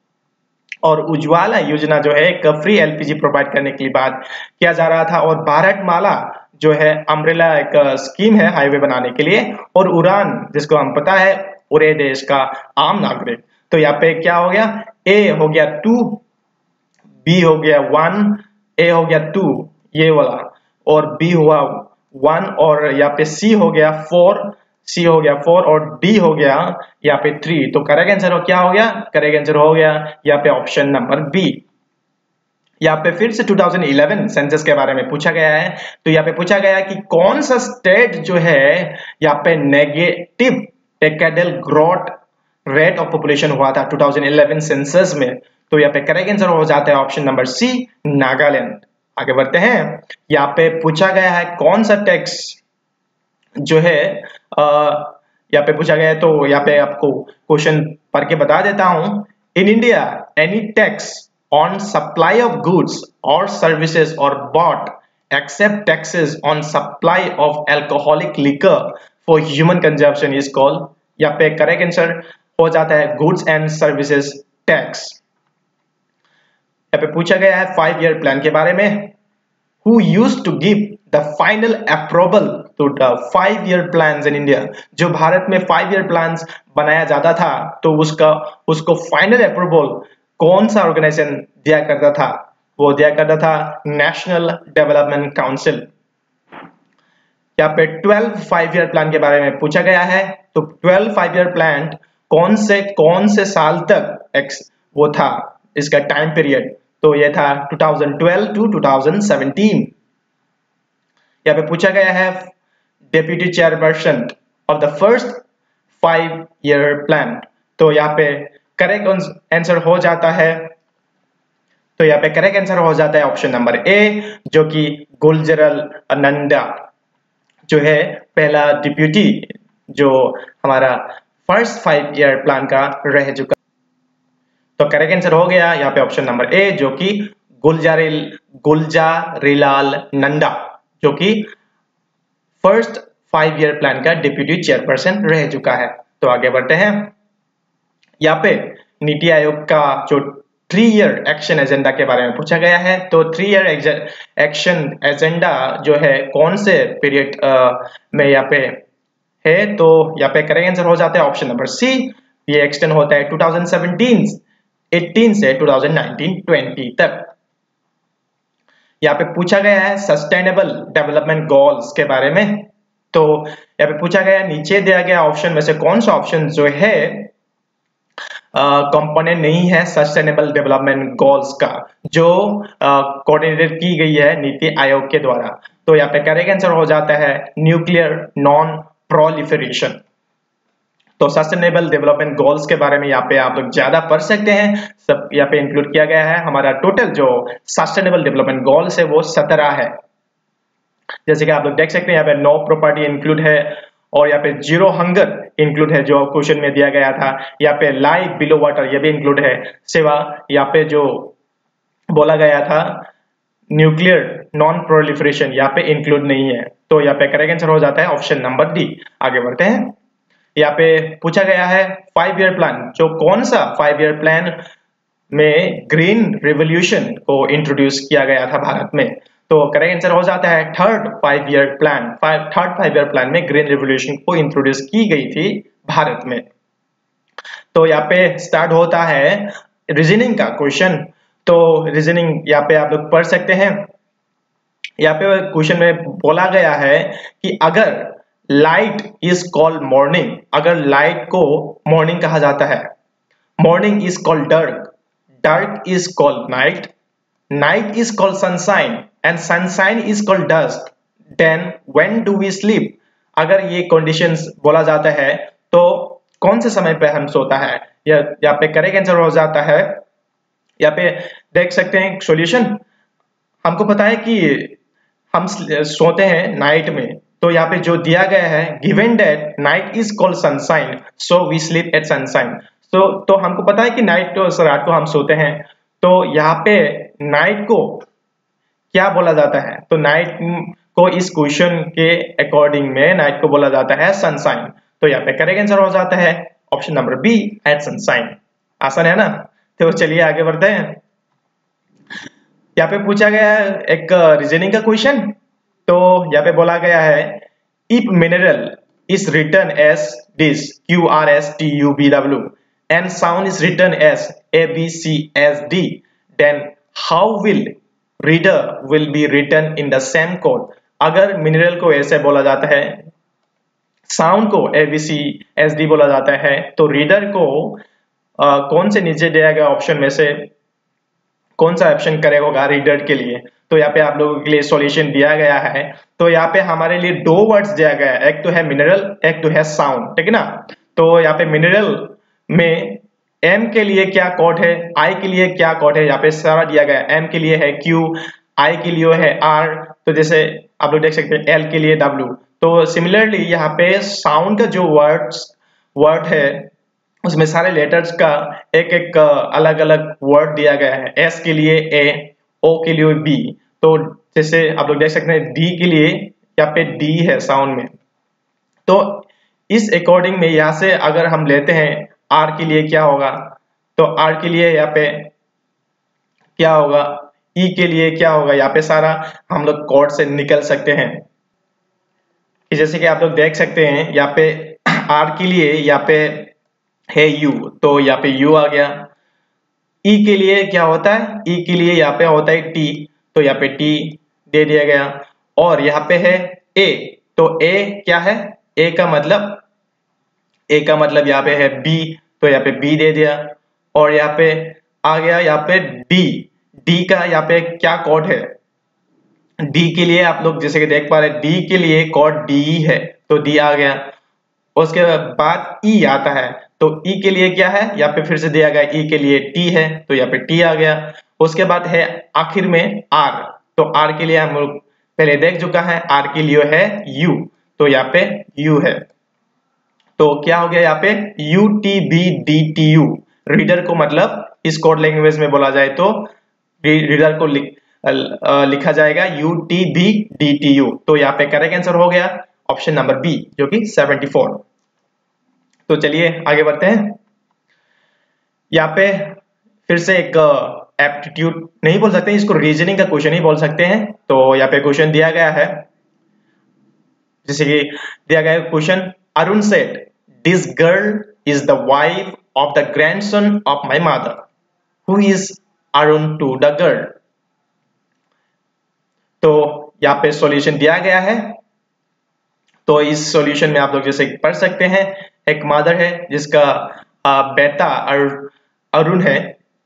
और उज्ज्वला योजना जो है एक फ्री LPG प्रोवाइड करने के लिए बात किया जा रहा था। और भारतमाला जो है अम्ब्रेला एक स्कीम है हाईवे बनाने के लिए। और उड़ान जिसको हम पता है पूरे देश का आम नागरिक, तो यहाँ पे क्या हो गया, ए हो गया 2, बी हो गया 1, ए हो गया 2 ये वाला, और बी हुआ 1, और यहाँ पे सी हो गया 4, सी हो गया 4, और डी हो गया यहाँ पे 3। तो करेक्ट आंसर क्या हो गया, करेक्ट आंसर हो गया यहाँ पे ऑप्शन नंबर बी। यहाँ पे फिर से 2011 सेंसस के बारे में पूछा गया है। तो यहाँ पे पूछा गया है कि कौन सा स्टेट जो है यहाँ पे negative decadal growth rate of population हुआ था 2011 सेंसस में, तो यहाँ पे करेक्ट आंसर हो जाता है ऑप्शन नंबर सी, नागालैंड। आगे बढ़ते हैं, यहाँ पे पूछा गया है कौन सा टैक्स जो है यहाँ पे पूछा गया है, तो यहाँ पे आपको क्वेश्चन पढ़ के बता देता हूं। In India any tax on supply of goods और सर्विसेज और both except taxes on supply of alcoholic liquor for human consumption is called, यहाँ पे करेक्ट आंसर हो जाता है गुड्स एंड सर्विसेज टैक्स। यहाँ पे पूछा गया है 5 ईयर प्लान के बारे में। Who used to give the final approval to the 5 year plans in India? जो भारत में 5 ईयर प्लान्स बनाया जाता था, तो उसको फाइनल अप्रूवल कौन सा ऑर्गेनाइजेशन दिया करता था, वो दिया करता था नेशनल डेवलपमेंट काउंसिल। यहाँ पे 12 5 ईयर प्लान के बारे में पूछा गया है। तो 12 5 ईयर प्लान कौन से साल तक वो था इसका टाइम पीरियड, तो ये था 2012 टू 2017। यहाँ पे पूछा गया है deputy chairperson of the first 5 year plan, तो यहाँ पे करेक्ट आंसर हो जाता है, तो यहाँ पे करेक्ट आंसर हो जाता है ऑप्शन नंबर ए, जो कि गुलजरल नंदा जो है पहला डिप्यूटी जो हमारा फर्स्ट 5 ईयर प्लान का रह चुका। तो करेक्ट आंसर हो गया यहाँ पे ऑप्शन नंबर ए, जो कि गुलजारीलाल नंदा, जो कि फर्स्ट 5 ईयर प्लान का डिप्यूटी चेयरपर्सन रह चुका है। तो आगे बढ़ते हैं। यहाँ पे नीति आयोग का जो 3 ईयर एक्शन एजेंडा के बारे में पूछा गया है। तो 3 ईयर एक्शन एजेंडा जो है कौन से पीरियड में यहाँ पे है, तो यहाँ पे करेक्ट आंसर हो जाता है ऑप्शन नंबर सी। ये एक्सटेंड होता है 2017-18 से 2019-20 तक। यहाँ पे पूछा गया है सस्टेनेबल डेवलपमेंट गोल्स के बारे में। तो यहाँ पे पूछा गया नीचे दिया गया ऑप्शन में से कौन सा ऑप्शन जो है कंपोनेंट नहीं है सस्टेनेबल डेवलपमेंट गोल्स का, जो कोऑर्डिनेट की गई है नीति आयोग के द्वारा। तो यहाँ पे करेक्ट आंसर हो जाता है न्यूक्लियर नॉन प्रोलिफरेशन। तो सस्टेनेबल डेवलपमेंट गोल्स के बारे में यहाँ पे आप लोग ज्यादा पढ़ सकते हैं। सब यहाँ पे इंक्लूड किया गया है। हमारा टोटल जो सस्टेनेबल डेवलपमेंट गोल्स है वो 17 है। जैसे कि आप लोग देख सकते हैं यहाँ पे नो प्रॉपर्टी इंक्लूड है, और यहाँ पे जीरो हंगर इंक्लूड है जो क्वेश्चन में दिया गया था। यहाँ पे लाइफ बिलो वाटर ये भी इंक्लूड है। सिवा यहाँ पे जो बोला गया था न्यूक्लियर नॉन प्रोलिफरेशन यहाँ पे इंक्लूड नहीं है। तो यहाँ पे करेक्ट आंसर हो जाता है ऑप्शन नंबर डी। आगे बढ़ते हैं। यहाँ पे पूछा गया है 5 ईयर प्लान, जो कौन सा 5 ईयर प्लान में ग्रीन रिवॉल्यूशन को इंट्रोड्यूस किया गया था भारत में। तो करेक्ट आंसर हो जाता है थर्ड 5 ईयर प्लान में ग्रीन रिवॉल्यूशन को इंट्रोड्यूस की गई थी भारत में। तो यहाँ पे स्टार्ट होता है रीजनिंग का क्वेश्चन। तो रीजनिंग यहाँ पे आप लोग पढ़ सकते हैं। यहाँ पे क्वेश्चन में बोला गया है कि अगर लाइट इज कॉल्ड मॉर्निंग, अगर लाइट को मॉर्निंग कहा जाता है, morning is called dark, dark is called night, night is called sunshine and sunshine is called dust, then when do we sleep. अगर ये कंडीशंस बोला जाता है तो कौन से समय पे हम सोता है, यहाँ पे करेक्ट आंसर हो जाता है। यहाँ पे देख सकते हैं सॉल्यूशन। हमको पता है कि हम सोते हैं नाइट में, तो यहाँ पे जो दिया गया है given that night is called sunshine so we sleep at sunshine. तो हमको पता है कि नाइट रात को हम सोते हैं। तो यहाँ पे नाइट को क्या बोला जाता है, तो नाइट को इस क्वेश्चन के अकॉर्डिंग में नाइट को बोला जाता है सनशाइन। तो यहाँ पे करेक्ट आंसर हो जाता है option number B at sunshine. आसान है ना। तो चलिए आगे बढ़ते हैं। यहाँ पे पूछा गया है एक रीजनिंग का क्वेश्चन। तो यहाँ पे बोला गया है if mineral is written as this QRSTUBW and sound is written as ABCSD, then how will reader will be written in the same code। अगर मिनरल को ऐसे बोला जाता है, साउंड को ABCSD बोला जाता है, तो रीडर को कौन से नीचे दिया गया ऑप्शन में से कौन सा ऑप्शन करेक्ट होगा रीडर के लिए। तो यहाँ पे आप लोगों के लिए सॉल्यूशन दिया गया है। तो यहाँ पे हमारे लिए दो वर्ड्स दिया गया है, एक तो है मिनरल, एक तो है साउंड, ठीक है ना। तो यहाँ पे मिनरल में M के लिए क्या कोड है, I के लिए क्या कोड है, यहाँ पे सारा दिया गया है। M के लिए है Q, I के लिए है R, तो जैसे आप लोग देख सकते हैं L के लिए W। तो सिमिलरली यहाँ पे साउंड का जो वर्ड है उसमें सारे लेटर्स का एक एक अलग अलग वर्ड दिया गया है। S के लिए A, O के लिए B। तो जैसे आप लोग देख सकते हैं D के लिए यहाँ पे D है साउंड में। तो इस अकॉर्डिंग में यहाँ से अगर हम लेते हैं R के लिए क्या होगा, तो R के लिए यहाँ पे क्या होगा, E के लिए क्या होगा, यहाँ पे सारा हम लोग कोड से निकल सकते हैं। जैसे कि आप लोग देख सकते हैं यहाँ पे R के लिए यहाँ पे है U, तो यहाँ पे U आ गया। E के लिए क्या होता है, E के लिए यहाँ पे होता है T, तो यहाँ पे T दे दिया गया। और यहाँ पे है A, तो A क्या है, A का मतलब यहाँ पे है B, तो यहाँ पे B दे दिया। और यहाँ पे आ गया यहाँ पे D का यहाँ पे क्या कोड है, D के लिए आप लोग जैसे कि देख पा रहे हैं D के लिए कोड D है, तो D आ गया। उसके बाद E आता है, तो E के लिए क्या है, यहाँ पे फिर से दिया गया E के लिए T है, तो यहाँ पे T आ गया। उसके बाद है आखिर में R, तो R के लिए हम लोग पहले देख चुका है, R के लिए है U, तो यहाँ पे U है। तो क्या हो गया यहाँ पे UTBDTU। रीडर को मतलब इस कोड लैंग्वेज में बोला जाए तो रीडर को लिखा जाएगा UTBDTU। तो यहाँ पे करेक्ट आंसर हो गया ऑप्शन नंबर बी जो कि 74। तो चलिए आगे बढ़ते हैं। यहाँ पे फिर से एक एप्टीट्यूड नहीं बोल सकते, इसको रीजनिंग का क्वेश्चन ही बोल सकते हैं। तो यहाँ पे क्वेश्चन दिया गया है, जैसे कि दिया गया है question, Arun said this girl is the wife of the grandson of my mother, who is Arun to the girl. तो यहाँ पे सॉल्यूशन दिया गया है। तो इस सॉल्यूशन में आप लोग जैसे पढ़ सकते हैं, एक मदर है जिसका बेटा अरुण है।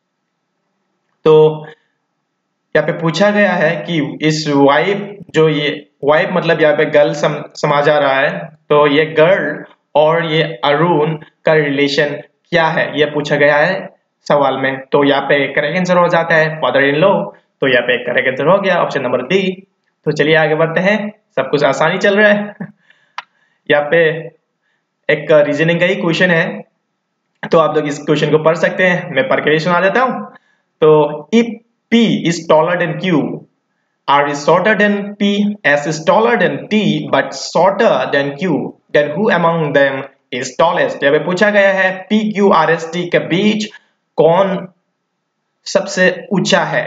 तो यहाँ पे पूछा गया है कि इस वाइफ, जो ये वाइफ मतलब यहाँ पे गर्ल समा जा रहा है, तो ये गर्ल और ये अरुण का रिलेशन क्या है, ये पूछा गया है सवाल में। तो यहाँ पे करेक्ट आंसर हो जाता है फादर इन लॉ। तो यहाँ पे करेक्ट आंसर हो गया ऑप्शन नंबर डी। तो चलिए आगे बढ़ते हैं, सब कुछ आसानी चल रहा है। यहाँ पे एक रीजनिंग का ही क्वेश्चन है, तो आप लोग इस क्वेश्चन को पढ़ सकते हैं, मैं पढ़ के ही सुना देता हूँ। तो if P is taller than Q, R is shorter than P, S is taller than T but shorter than Q, then who among them is tallest? यहाँ पे पूछा गया है P, Q, R, S, T के बीच कौन सबसे ऊंचा है।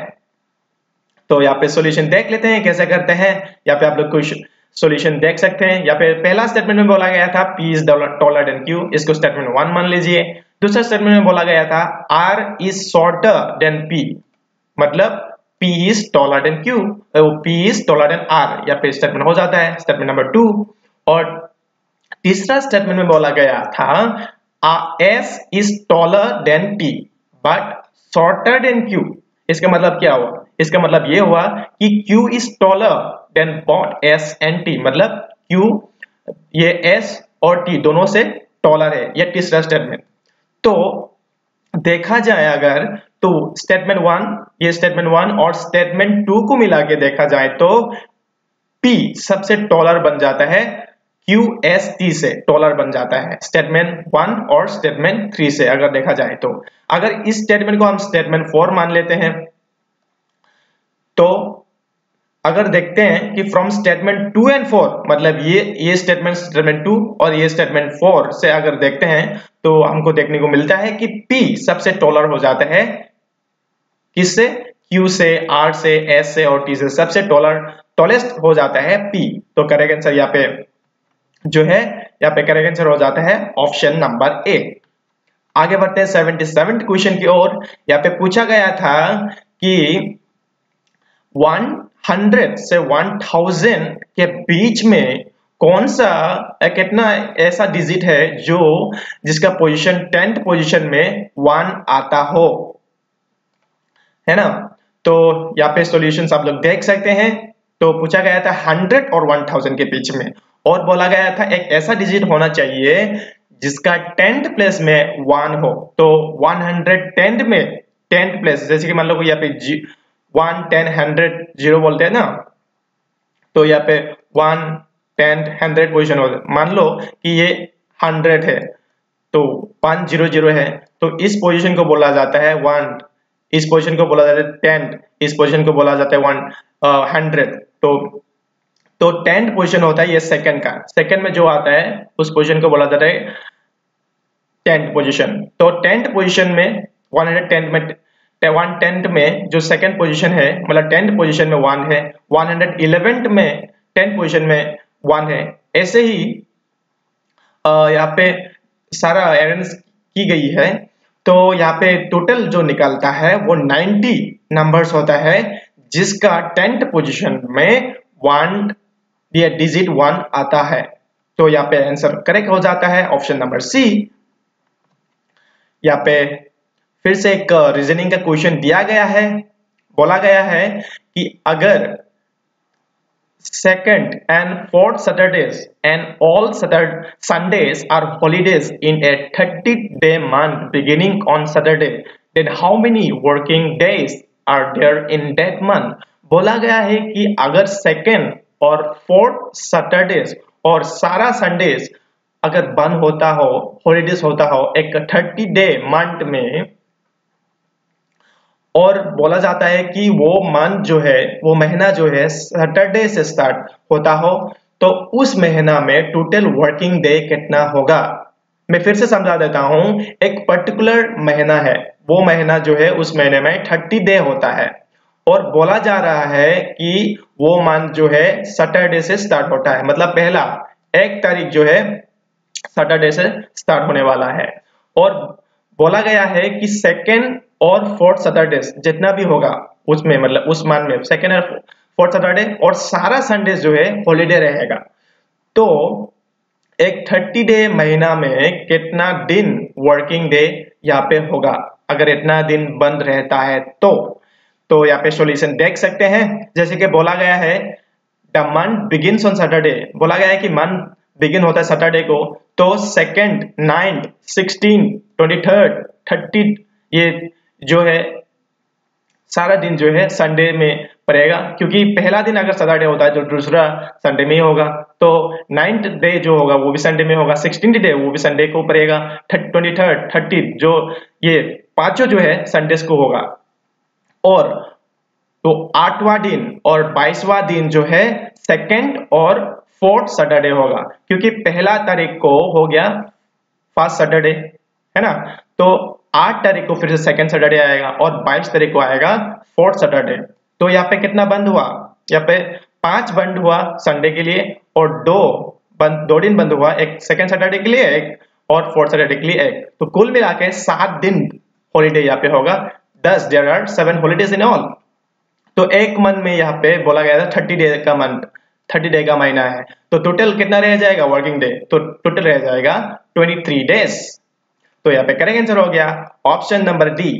तो यहाँ पे सॉल्यूशन देख लेते हैं कैसे करते हैं। यहाँ पे आप लोग कुछ सॉल्यूशन देख सकते हैं। यहाँ पे पहला स्टेटमेंट में बोला गया था P is taller than Q, इसको स्टेटमेंट 1 मान लीजिए। दूसरा स्टेटमेंट में बोला गया था R is shorter than P, मतलब P is taller than Q, P is taller than R, यहाँ पे स्टेटमेंट हो जाता है स्टेटमेंट नंबर 2। और तीसरा स्टेटमेंट में बोला गया था S is taller than T but shorter than Q। इसका मतलब क्या हुआ? इसका मतलब ये हुआ कि Q is taller than both S and T, मतलब Q ये S और T दोनों से टॉलर है, ये तीसरा स्टेटमेंट। तो देखा जाए अगर, तो स्टेटमेंट 1, ये स्टेटमेंट 1 और स्टेटमेंट 2 को मिला के देखा जाए तो P सबसे टॉलर बन जाता है, Q S T से टॉलर बन जाता है स्टेटमेंट 1 और स्टेटमेंट 3 से अगर देखा जाए तो। अगर इस स्टेटमेंट को हम स्टेटमेंट 4 मान लेते हैं, तो अगर देखते हैं कि फ्रॉम स्टेटमेंट 2 एंड 4, मतलब ये स्टेटमेंट 2 और ये स्टेटमेंट 4 से अगर देखते हैं तो हमको देखने को मिलता है कि P सबसे टॉलर हो जाता है, किससे? Q से, R से, S से और T से सबसे टॉलेस्ट हो जाता है P। तो करेक्ट आंसर यहाँ पे जो है, यहाँ पे करेक्ट आंसर हो जाता है ऑप्शन नंबर ए। आगे बढ़ते हैं 77 क्वेश्चन की ओर। यहाँ पे पूछा गया था कि 100 से 1000 के बीच में कौन सा कितना ऐसा डिजिट है जो जिसका पोजीशन 10th पोजीशन में 1 आता हो, है ना। तो यहाँ पे सॉल्यूशंस आप लोग देख सकते हैं। तो पूछा गया था 100 और 1000 के बीच में, और बोला गया था एक ऐसा डिजिट होना चाहिए जिसका 10th प्लेस में 1 हो। तो 110 में 10th प्लेस, जैसे कि मान लो यहाँ पे 1 10 100 0 बोलते हैं ना, तो यहाँ पे 1 10 100 पोजीशन हो, मान लो कि ये 100 है तो 100 है, तो इस पोजीशन को बोला जाता है 1, इस पोजीशन को बोला जाता है 10, इस पोजीशन को बोला जाता है 100। तो 10th पोजीशन होता है ये सेकंड का, सेकंड में जो आता है उस पोजीशन को बोला जाता है 10th पोजीशन। तो 10th पोजीशन में 110 में 110th में जो सेकंड पोजीशन है, मतलब 10th पोजीशन में 1 है, 111th में 10th पोजीशन में 1 है। ऐसे ही यहाँ पे सारा अरेंज की गई है। तो यहाँ पे टोटल जो निकलता है वो 90 नंबर्स होता है, जिसका 10th पोजीशन में 1 ये डिजिट 1 आता है। तो यहाँ पे आंसर करेक्ट हो जाता है ऑप्शन नंबर सी। यहाँ पे फिर से एक रीजनिंग का क्वेश्चन दिया गया है, बोला गया है कि अगर second and fourth Saturdays and all Sundays are holidays in a 30-day month beginning on Saturday, then how many working days are there in that month? बोला गया है कि अगर सेकेंड और फोर्थ सैटरडेज और सारा संडेज अगर बंद होता हो, हॉलीडेज होता हो एक 30-डे मंथ में, और बोला जाता है कि वो मंथ जो है, वो महीना जो है सैटरडे से स्टार्ट होता हो, तो उस महीना में टोटल वर्किंग डे कितना होगा। मैं फिर से समझा देता हूं, एक पर्टिकुलर महीना है, वो महीना जो है उस महीने में 30 डे होता है और बोला जा रहा है कि वो मंथ जो है सैटरडे से स्टार्ट होता है, मतलब पहला 1 तारीख जो है सैटरडे से स्टार्ट होने वाला है। और बोला गया है कि सेकेंड और फोर्थ सैटरडे जितना भी होगा उसमें, मतलब उस मंथ में सेकेंड और फोर्थ सैटरडे और सारा संडे जो है हॉलीडे रहेगा। तो एक 30 डे महीना में कितना दिन वर्किंग डे यहाँ पे होगा अगर इतना दिन बंद रहता है तो यहाँ पे सॉल्यूशन देख सकते हैं। जैसे कि बोला गया है the month begins on Saturday, बोला गया है कि मंथ बिगिन होता है सैटरडे को, तो सेकेंड, 9, 16, 23, 30 ये जो है सारा दिन जो है संडे में पड़ेगा, क्योंकि पहला दिन अगर सैटरडे होता है तो दूसरा संडे में ही होगा। तो 9th डे जो होगा वो भी संडे में होगा, 16th डे वो भी संडे को पड़ेगा, 23rd, 30th जो ये पांचों जो है संडेस को होगा। और तो 8वां दिन और 22वां दिन जो है सेकेंड और फोर्थ सैटरडे होगा, क्योंकि पहला तारीख को हो गया फर्स्ट सैटरडे, है ना। तो 8 तारीख को फिर से सेकेंड सैटरडे आएगा और 22 तारीख को आएगा फोर्थ सैटरडे। तो यहाँ पे कितना बंद हुआ, यहाँ पे 5 बंद हुआ संडे के लिए और 2 दिन बंद हुआ, एक सेकेंड सैटरडे के लिए एक और फोर्थ सैटरडे के लिए एक। तो कुल मिला के 7 दिन हॉलीडे यहाँ पे होगा, 10 there are 7 holidays in all. तो एक मंथ में यहाँ पे बोला गया था 30 डे का मंथ, 30 डे का महीना है, तो टोटल कितना रह जाएगा वर्किंग डे, तो टोटल रह जाएगा 23 डेज। तो यहाँ पे करेक्ट आंसर हो गया ऑप्शन नंबर डी।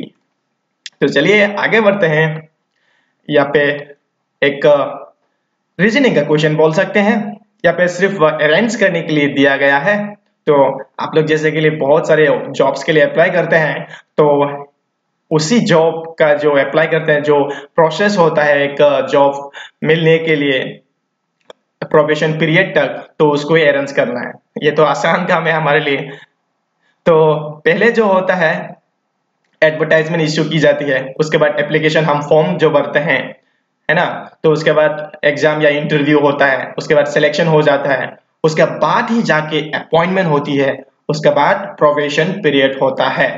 तो चलिए आगे बढ़ते हैं। यहाँ पे एक रीजनिंग का क्वेश्चन बोल सकते हैं, यहाँ पे सिर्फ अरेंज करने के लिए दिया गया है। तो आप लोग जैसे के लिए बहुत सारे जॉब्स के लिए अप्लाई करते हैं, तो उसी जॉब का जो अप्लाई करते हैं, जो प्रोसेस होता है एक जॉब मिलने के लिए प्रोबेशन पीरियड तक, तो उसको ही अरेंज करना है। ये तो आसान काम है हमारे लिए। तो पहले जो होता है एडवर्टाइजमेंट इश्यू की जाती है, उसके बाद एप्लीकेशन हम फॉर्म जो भरते हैं, है ना, तो उसके बाद एग्जाम या इंटरव्यू होता है, उसके बाद सिलेक्शन हो जाता है, उसके बाद ही जाके अपॉइंटमेंट होती है, उसके बाद प्रोबेशन पीरियड होता है।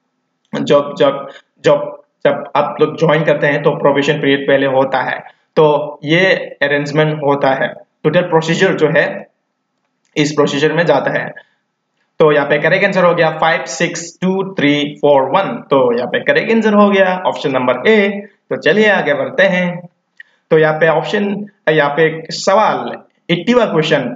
जब जब जब जब आप लोग ज्वाइन करते हैं तो प्रोबेशन पीरियड पहले होता है। तो ये अरेंजमेंट होता है, टोटल प्रोसीजर जो है इस प्रोसीजर में जाता है। तो यहाँ पे करेक्ट आंसर हो गया 5, 6, 2, 3, 4, 1। तो यहाँ पे करेक्ट आंसर हो गया ऑप्शन नंबर ए। तो चलिए आगे बढ़ते हैं। तो यहाँ पे यहाँ पे सवाल 80वां क्वेश्चन,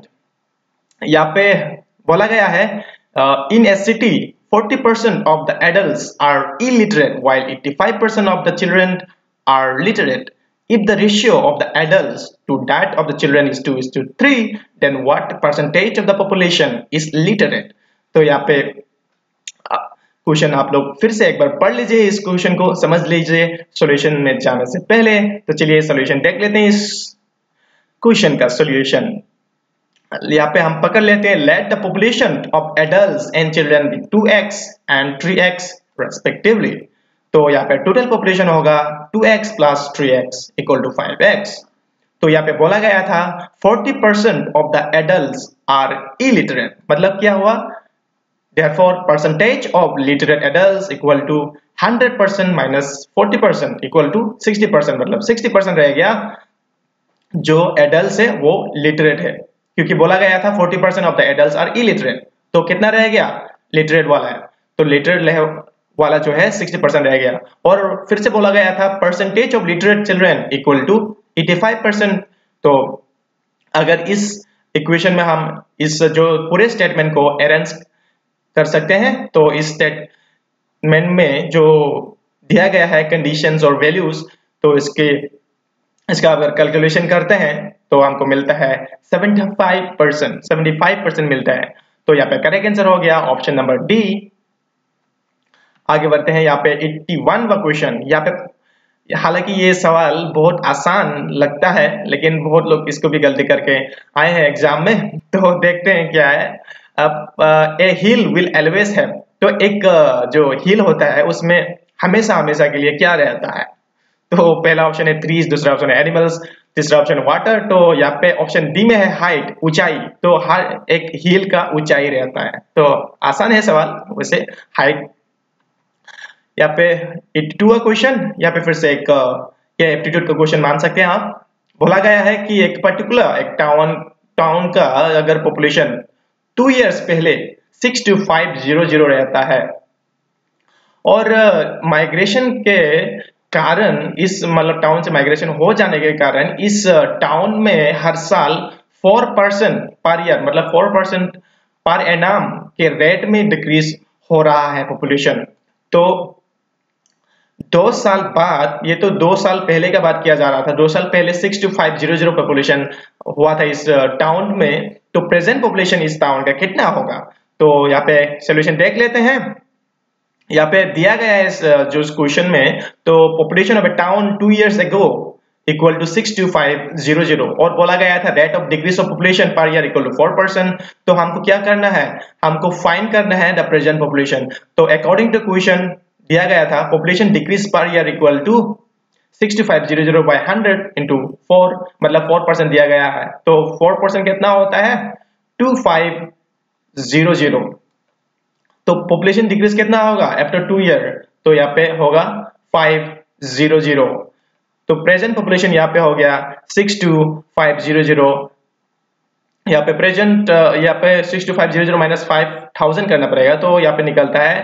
यहाँ पे बोला गया है in a city 40% of the adults are illiterate while 85% of the children are literate. If the ratio of the adults to that of the children is 2:3, then what percentage of the population is literate? तो यहाँ पे question आप लोग फिर से एक बार पढ़ लीजिए, इस क्वेश्चन को समझ लीजिए सॉल्यूशन में जाने से पहले। तो चलिए सॉल्यूशन देख लेते हैं इस क्वेश्चन का सॉल्यूशन। यहाँ पे हम पकड़ लेते हैं let the population of adults and children be 2x and 3x respectively. तो यहाँ पे टोटल पॉपुलेशन होगा 2x plus 3x equal to 5x। तो यहाँ पे बोला गया था 40% of the adults are illiterate, मतलब क्या हुआ, therefore percentage of literate adults equal to 100% minus 40% equal to 60%, मतलब 60% रह गया जो एडल्ट्स है वो लिटरेट है, क्योंकि बोला गया था 40% of the adults are illiterate. तो कितना रह गया, लिटरेट वाला है, तो लिटरेट वाला जो है 60% रह गया। और फिर से बोला गया था percentage of literate children equal to 85%। तो अगर इस इक्वेशन में हम इस जो पूरे स्टेटमेंट को अरेंज कर सकते हैं, तो इस स्टेटमेंट में जो दिया गया है कंडीशंस और वैल्यूज, तो इसका अगर कैलकुलेशन करते हैं तो हमको मिलता है 75% मिलता है। तो यहाँ पे करेक्ट आंसर हो गया ऑप्शन नंबर डी। आगे बढ़ते हैं यहाँ पे 81वां क्वेश्चन। यहाँ पे हालांकि ये सवाल बहुत आसान लगता है, लेकिन बहुत लोग इसको भी गलती करके आए हैं एग्जाम में। तो देखते हैं क्या है। अब a hill will always have, तो एक जो हिल होता है उसमें हमेशा के लिए क्या रहता है। तो पहला ऑप्शन है ट्रीज, दूसरा ऑप्शन है एनिमल्स, तीसरा ऑप्शन वाटर, तो यहाँ पे ऑप्शन डी में है हाइट, ऊंचाई, तो हर एक हील का ऊंचाई रहता है, तो आसान है सवाल वैसे हाइट। यहाँ पे 82 का क्वेश्चन, यहाँ पे फिर से एक ये एप्टीट्यूड का क्वेश्चन मान सकते हैं आप। बोला गया है कि एक पर्टिकुलर एक टाउन का अगर पॉपुलेशन 2 इयर्स पहले 62500 रहता है और माइग्रेशन के कारण इस मतलब टाउन से माइग्रेशन हो जाने के कारण इस टाउन में हर साल 4% पर ईयर मतलब 4% पर एनम के रेट में डिक्रीज हो रहा है पॉपुलेशन। तो 2 साल बाद, ये तो 2 साल पहले का बात किया जा रहा था, 2 साल पहले 62500 पॉपुलेशन हुआ था इस टाउन में, तो प्रेजेंट पॉपुलेशन इस टाउन का कितना होगा। तो यहाँ पे सोल्यूशन देख लेते हैं। यहाँ पे दिया गया है इस जो क्वेश्चन में, तो population of a town 2 years ago equal to 62500 और बोला गया था rate of decrease of population per year equal to 4%। तो हमको क्या करना है, हमको फाइंड करना है द प्रेजेंट पॉपुलेशन। तो अकॉर्डिंग टू क्वेश्चन दिया गया था population decrease per year equal to 62500 by 100 into 4 मतलब 4% दिया गया है, तो 4% कितना होता है 2500। तो पॉपुलेशन डिक्रीज कितना होगा आफ्टर 2 ईयर, तो यहाँ पे होगा 500। तो प्रेजेंट पॉपुलेशन यहाँ पे हो गया 62500। यहाँ पे प्रेजेंट यहाँ पे 62500 माइनस 5000 करना पड़ेगा, तो यहाँ पे निकलता है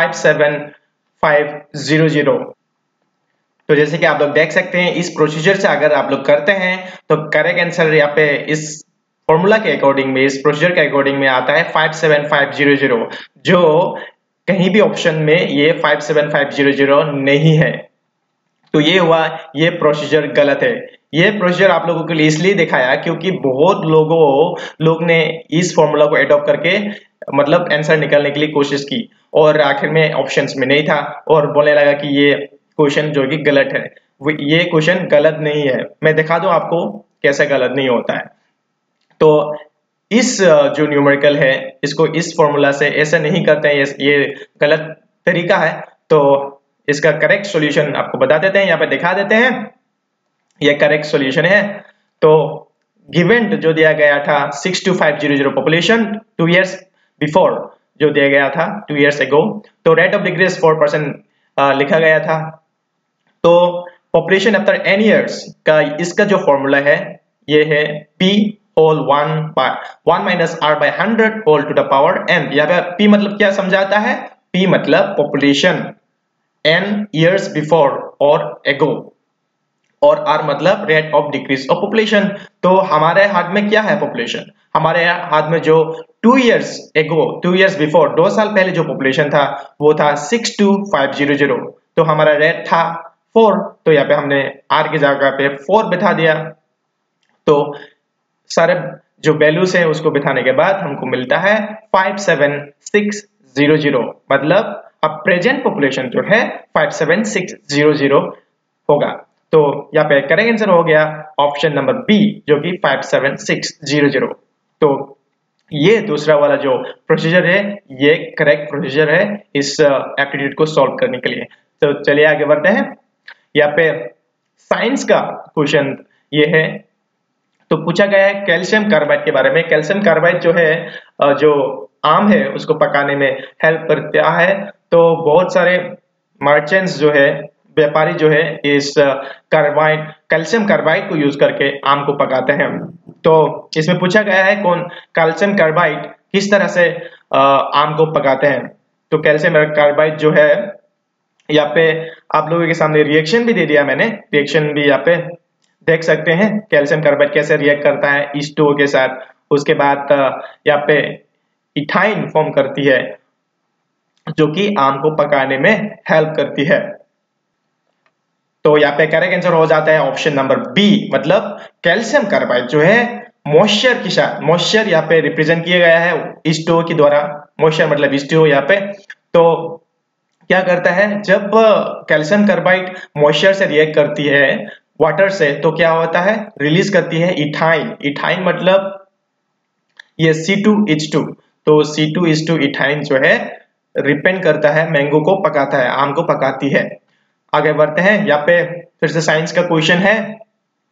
57500। तो जैसे कि आप लोग देख सकते हैं इस प्रोसीजर से अगर आप लोग करते हैं तो करेक्ट आंसर यहाँ पे इस फॉर्मूला के अकॉर्डिंग में, इस प्रोसीजर के अकॉर्डिंग में आता है 57500, जो कहीं भी ऑप्शन में ये 57500 नहीं है। तो ये हुआ, ये प्रोसीजर गलत है। ये प्रोसीजर आप लोगों के लिए इसलिए दिखाया क्योंकि बहुत लोग ने इस फॉर्मूला को एडॉप्ट करके मतलब आंसर निकालने के लिए कोशिश की और आखिर में ऑप्शंस में नहीं था और बोलने लगा कि ये क्वेश्चन जो कि गलत है। ये क्वेश्चन गलत नहीं है, मैं दिखा दूं आपको कैसे गलत नहीं होता है। तो इस जो न्यूमेरिकल है इसको इस फॉर्मूला से ऐसे नहीं करते हैं, ये गलत तरीका है। तो इसका करेक्ट सॉल्यूशन आपको बता देते हैं, यहाँ पे दिखा देते हैं, ये करेक्ट सॉल्यूशन है। तो गिवन जो दिया गया था 62500 पॉपुलेशन 2 इयर्स बिफोर जो दिया गया था 2 इयर्स अगो, तो रेट ऑफ डिक्रीज 4% लिखा गया था। तो पॉपुलेशन आफ्टर n इयर्स का इसका जो फॉर्मूला है ये है p whole 1 minus r by 100 whole to the power n। यहाँ पे p मतलब क्या समझाता है, p मतलब पॉपुलेशन n इयर्स बिफोर और अगो, और r मतलब rate of decrease of population. तो हमारे हाथ में क्या है पॉपुलेशन, हमारे हाथ में जो 2 इयर्स अगो 2 इयर्स बिफोर 2 साल पहले जो पॉपुलेशन था वो था 62500, तो हमारा रेट था 4, तो यहाँ पे हमने r की जगह पे 4 बिठा दिया। तो सारे जो वैल्यूज है उसको बिठाने के बाद हमको मिलता है 57600, मतलब अब प्रेजेंट पॉपुलेशन जो है 57600 होगा। तो यहाँ पे करेक्ट आंसर हो गया ऑप्शन नंबर बी जो कि 57600। तो ये दूसरा वाला जो प्रोसीजर है ये करेक्ट प्रोसीजर है इस एप्टीट्यूड को सॉल्व करने के लिए। तो चलिए आगे बढ़ते हैं। यहाँ पे साइंस का क्वेश्चन ये है, तो पूछा गया है कैल्शियम कार्बाइड के बारे में। कैल्शियम कार्बाइड जो है जो आम है उसको पकाने में हेल्प करता है। तो बहुत सारे मर्चेंट्स जो है, व्यापारी जो है इस कैल्शियम कार्बाइड को यूज करके आम को पकाते हैं। तो इसमें पूछा गया है कौन कैल्शियम कार्बाइड किस तरह से आम को पकाते हैं। तो कैल्शियम कार्बाइड जो है यहाँ पे आप लोगों के सामने रिएक्शन भी दे दिया मैंने, रिएक्शन भी यहाँ पे देख सकते हैं कैल्शियम कार्बाइड कैसे रिएक्ट करता है H2O के साथ। उसके बाद यहाँ पे इथाइन फॉर्म करती है जो कि आम को पकाने में हेल्प करती है। तो यहाँ पे करेक्ट आंसर हो जाता है ऑप्शन नंबर बी, मतलब कैल्शियम कार्बाइड जो है मॉइस्चर के साथ, मॉइस्चर यहाँ पे रिप्रेजेंट किया गया है H2O के द्वारा, मॉइस्चर मतलब H2O यहाँ पे। तो क्या करता है जब कैल्शियम कार्बाइड मॉइस्चर से रिएक्ट करती है वाटर से, तो क्या होता है रिलीज करती है इथाइन। इथाइन मतलब ये C2H2, तो C2H2 इथाइन जो है रिपेंड करता है, मैंगो को पकाता है, आम को पकाती है। आगे बढ़ते हैं, यहाँ पे फिर से साइंस का क्वेश्चन है।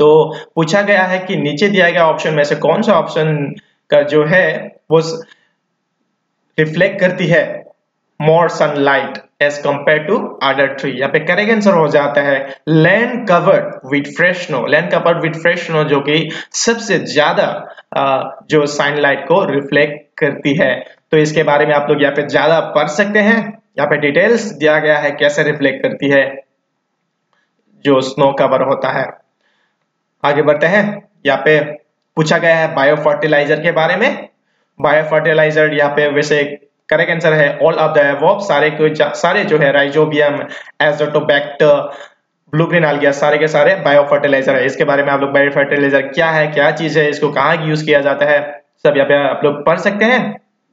तो पूछा गया है कि नीचे दिया गया ऑप्शन में से कौन सा ऑप्शन का जो है वो रिफ्लेक्ट करती है more sunlight as compare to other tree. यहाँ पे करेक्ट आंसर हो जाता है land covered with fresh snow. Land covered with fresh snow जो कि सबसे ज्यादा जो सनलाइट को रिफ्लेक्ट करती है। तो इसके बारे में आप लोग यहाँ पे ज्यादा पढ़ सकते हैं। यहाँ पे डिटेल्स दिया गया है कैसे रिफ्लेक्ट करती है जो स्नो कवर होता है। आगे बढ़ते हैं। यहाँ पे पूछा गया है बायो फर्टिलाइजर के बारे में। बायो फर्टिलाइजर यहाँ पे वैसे करेक्ट आंसर है ऑल ऑफ द अबव। सारे जो है rhizobium, azotobacter, blue green algae सारे के सारे बायो फर्टिलाइजर है। इसके बारे में आप लोग बायो फर्टिलाइजर क्या है, क्या चीज है, इसको कहाँ यूज किया जाता है, सब यहाँ पे आप लोग पढ़ सकते हैं।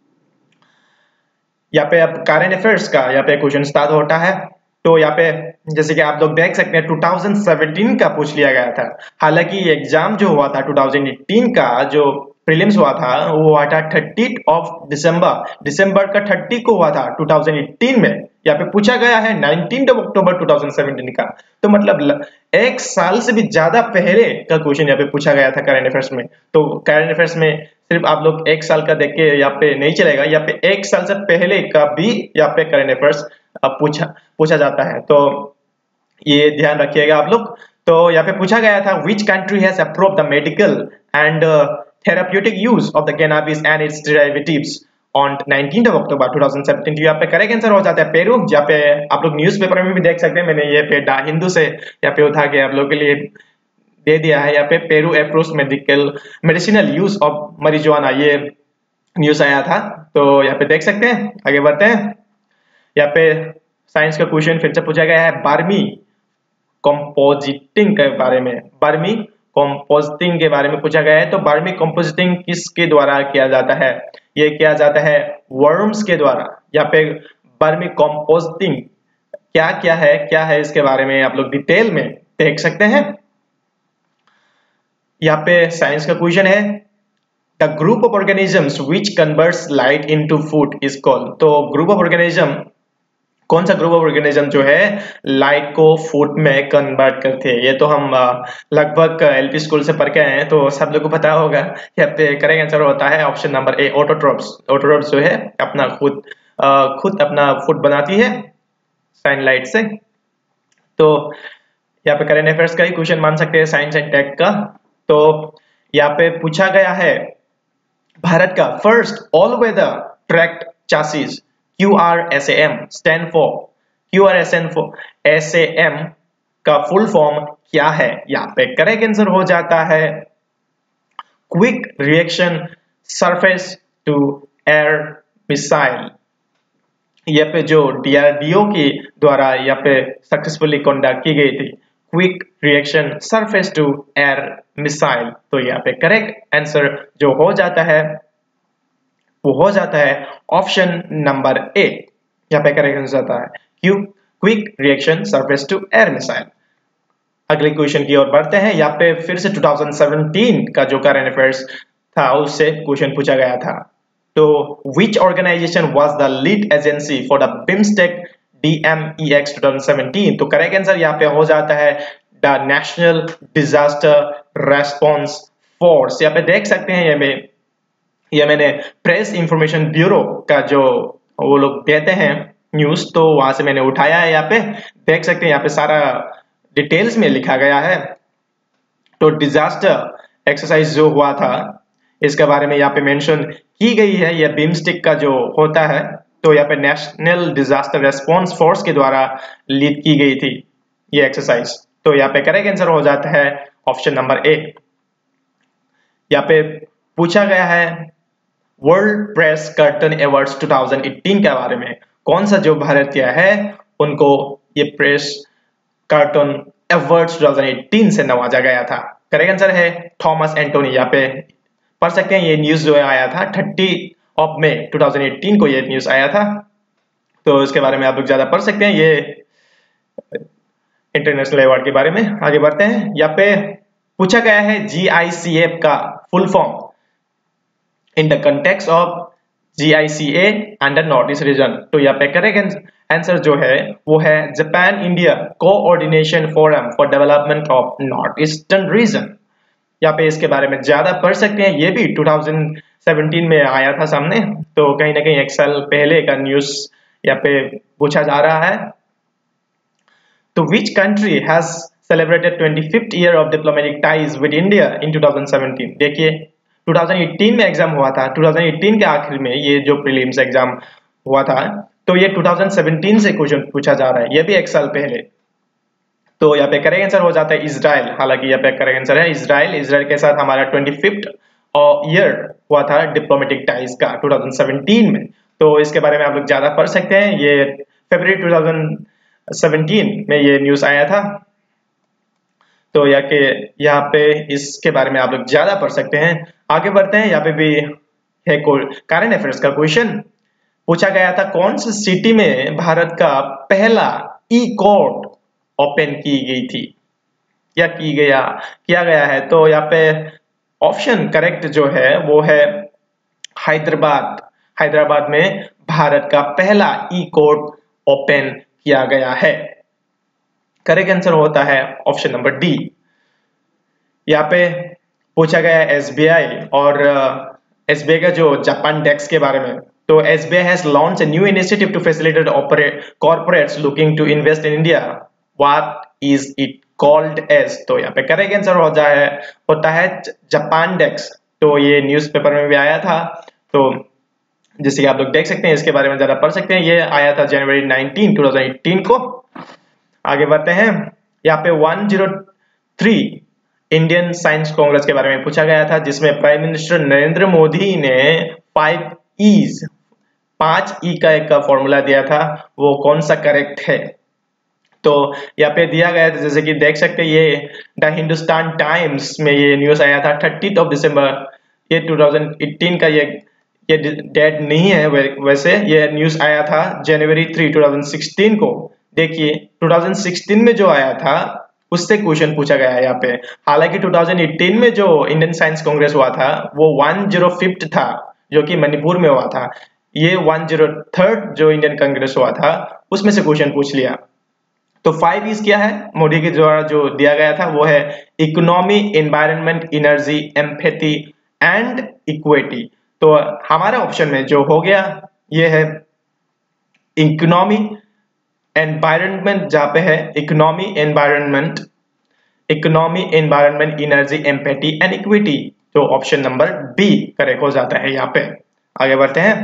यहाँ पे अब करंट अफेयर्स का यहाँ पे क्वेश्चन स्टार्ट होता है। तो यहाँ पे जैसे कि आप लोग देख सकते हैं 2017 का पूछ लिया गया था। हालांकि एग्जाम जो हुआ था 2018 का जो प्रीलिम्स हुआ था वो हुआ था 30 दिसंबर का 30 को हुआ था 2018 में। यहाँ पे पूछा गया है 19 अक्टूबर 2017 का। तो मतलब एक साल से भी ज्यादा पहले का क्वेश्चन यहाँ पे पूछा गया था करंट अफेयर्स में। तो करंट अफेयर्स में सिर्फ आप लोग एक साल का देख के यहाँ पे नहीं चलेगा, यहाँ पे एक साल से पहले का भी यहाँ पे करंट अफेयर्स पूछा जाता है। तो ये ध्यान रखिएगा आप लोग। तो यहाँ पे पूछा गया था which country has approved the medical and therapeutic use of the cannabis and its derivatives on 19 October 2017। तो यहाँ पे करेक्ट आंसर हो जाता है पेरू। जहाँ पे आप लोग न्यूज़पेपर में भी देख सकते हैं, मैंने ये पे द हिंदू से यहाँ पे उठा के आप लोग के लिए दे दिया है। यहाँ पे Peru approves medicinal use of marijuana, ये न्यूज आया था। तो यहाँ पे देख सकते हैं। आगे बढ़ते हैं। यहाँ पे साइंस का क्वेश्चन फिर से पूछा गया है बर्मी कंपोजिटिंग के बारे में। बर्मी कंपोजिटिंग के बारे में पूछा गया है। तो बर्मी कंपोजिटिंग किसके द्वारा किया जाता है? ये किया जाता है वर्म्स के द्वारा। यहाँ पे बर्मी कंपोजिटिंग क्या है इसके बारे में आप लोग डिटेल में देख सकते हैं। यहाँ पे साइंस का क्वेश्चन है the group of organisms which converts light into food is called. तो ग्रुप ऑफ ऑर्गेनिज्म, कौन सा ग्रुप ऑफ ऑर्गेनिज्म जो है लाइट को फूड में कन्वर्ट करते हैं? ये तो हम लगभग एलपी स्कूल से पढ़ के आए हैं, तो सब लोग को पता होगा। यहाँ पे करेक्ट आंसर होता है option number A, autotrophs. Autotrophs जो है अपना खुद अपना फूड बनाती है सनलाइट से। तो यहाँ पे करंट अफेयर्स का ही क्वेश्चन मान सकते हैं साइंस एंड टेक का। तो यहाँ पे पूछा गया है भारत का first all weather tracked chassis QRSAM stand for QRSAM का फुल फॉर्म क्या है? यहाँ पे करेक्ट आंसर हो जाता है quick reaction surface to air missile. यहाँ पे जो DRDO के द्वारा यहाँ पे सक्सेसफुली कंडक्ट की गई थी quick reaction surface to air missile. तो यहाँ पे करेक्ट आंसर जो हो जाता है वो हो जाता है ऑप्शन नंबर ए। यहाँ पे करेक्ट आंसर आता है quick reaction surface to air missile. अगले क्वेश्चन की ओर बढ़ते हैं। यहाँ पे फिर से 2017 का जो करंट अफेयर्स था उससे क्वेश्चन पूछा गया था। तो which organization was the lead agency for the BIMSTEC DMEX 2017? तो करेक्ट आंसर यहाँ पे हो जाता है the national disaster response force. यहाँ पे देख सकते हैं ये मैंने प्रेस इंफॉर्मेशन ब्यूरो का जो वो लोग देते हैं न्यूज, तो वहां से मैंने उठाया है। यहाँ पे देख सकते हैं यहाँ पे सारा डिटेल्स में लिखा गया है। तो डिजास्टर एक्सरसाइज जो हुआ था इसके बारे में यहाँ पे मेंशन की गई है। यह बिम्स्टिक का जो होता है तो यहाँ पे नेशनल डिजास्टर रेस्पॉन्स फोर्स के द्वारा लीड की गई थी ये एक्सरसाइज। तो यहाँ पे करेक्ट आंसर हो जाता है ऑप्शन नंबर ए। यहाँ पे पूछा गया है वर्ल्ड प्रेस कर्टन अवार्ड्स 2018 के बारे में। कौन सा जो भारतीय है उनको ये प्रेस कर्टन अवार्ड्स 2018 से नवाजा गया था? करेक्ट आंसर है थॉमस एंटोनी। यहाँ पे पढ़ सकते हैं ये न्यूज जो आया था 30 मई 2018 को ये न्यूज आया था। तो इसके बारे में आप लोग ज्यादा पढ़ सकते हैं ये इंटरनेशनल अवार्ड के बारे में। आगे बढ़ते हैं। यहाँ पे पूछा गया है GICF का full form in the context of GICA under north east region. तो यहाँ पे करेक्ट आंसर जो है वो है Japan India coordination forum for development of north eastern region. यहाँ पे इसके बारे में ज्यादा पढ़ सकते हैं, ये भी 2017 में आया था सामने, तो कहीं ना कहीं एक साल पहले का न्यूज यहाँ पे पूछा जा रहा है। तो which country has celebrated 25th year of diplomatic ties with India in 2017? देखिए 2018 में एग्जाम हुआ था, 2018 के आखिर में ये जो प्रीलिम्स एग्जाम हुआ था, तो ये 2017 से क्वेश्चन पूछा जा रहा है, ये भी एक साल पहले। तो यहाँ पे करेक्ट आंसर हो जाता है इजराइल। हालांकि यहाँ पे करेक्ट आंसर है इजराइल। इजराइल के साथ हमारा 25th ईयर हुआ था डिप्लोमेटिक टाइज का 2017 में। तो इसके बारे में आप लोग ज्यादा पढ़ सकते हैं, ये फरवरी 2017 में ये न्यूज आया था। तो यहाँ पे इसके बारे में आप लोग ज्यादा पढ़ सकते हैं। आगे बढ़ते हैं, यहाँ पे भी है करंट अफेयर्स का क्वेश्चन पूछा गया था, कौन सी सिटी में भारत का पहला ई कोर्ट ओपन की गई थी या किया गया है? तो यहाँ पे ऑप्शन करेक्ट जो है वो है हैदराबाद। हैदराबाद में भारत का पहला ई कोर्ट ओपन किया गया है। करेक्ट आंसर होता है ऑप्शन नंबर डी। यहाँ पे पूछा गया है एसबीआई और एसबीआई का जो जापान डेक्स के बारे में। तो SBI has launch a new initiative to facilitate corporates looking to invest in India. What is it called as? तो यहाँ पे करेक्ट आंसर होता है जापान डेक्स। तो ये न्यूज़पेपर में भी आया था, तो जैसे कि आप लोग देख सकते हैं, इसके बारे में ज्यादा पढ़ सकते हैं। ये आया था जनवरी 19, 2018 को। आगे बढ़ते हैं, यहाँ पे 103 इंडियन साइंस कांग्रेस के बारे में पूछा गया था, जिसमें प्राइम मिनिस्टर नरेंद्र मोदी ने 5 ई का एक फॉर्मूला दिया था, वो कौन सा करेक्ट है? तो यहाँ पे दिया गया था, जैसे कि देख सकते हैं, ये द हिंदुस्तान टाइम्स में ये न्यूज आया था 30 दिसंबर। ये 2018 का ये डेट नहीं है, वैसे ये न्यूज आया था जनवरी 3, 2016 को। देखिए 2016 में जो आया था उससे क्वेश्चन पूछा गया है यहाँ पे। हालांकि 2018 में जो इंडियन साइंस कांग्रेस हुआ था वो 105 था, जो कि मणिपुर में हुआ था। ये 103 जो इंडियन कांग्रेस हुआ था उसमें से क्वेश्चन पूछ लिया। तो 5 इज क्या है मोदी के द्वारा जो दिया गया था, वो है economy, environment, energy, empathy and equity. तो हमारा ऑप्शन में जो हो गया ये है इकोनॉमी एनवायरनमेंट, जहां पे है economy environment, energy, empathy and equity. तो ऑप्शन नंबर बी करेक्ट हो जाता है यहाँ पे। आगे बढ़ते हैं,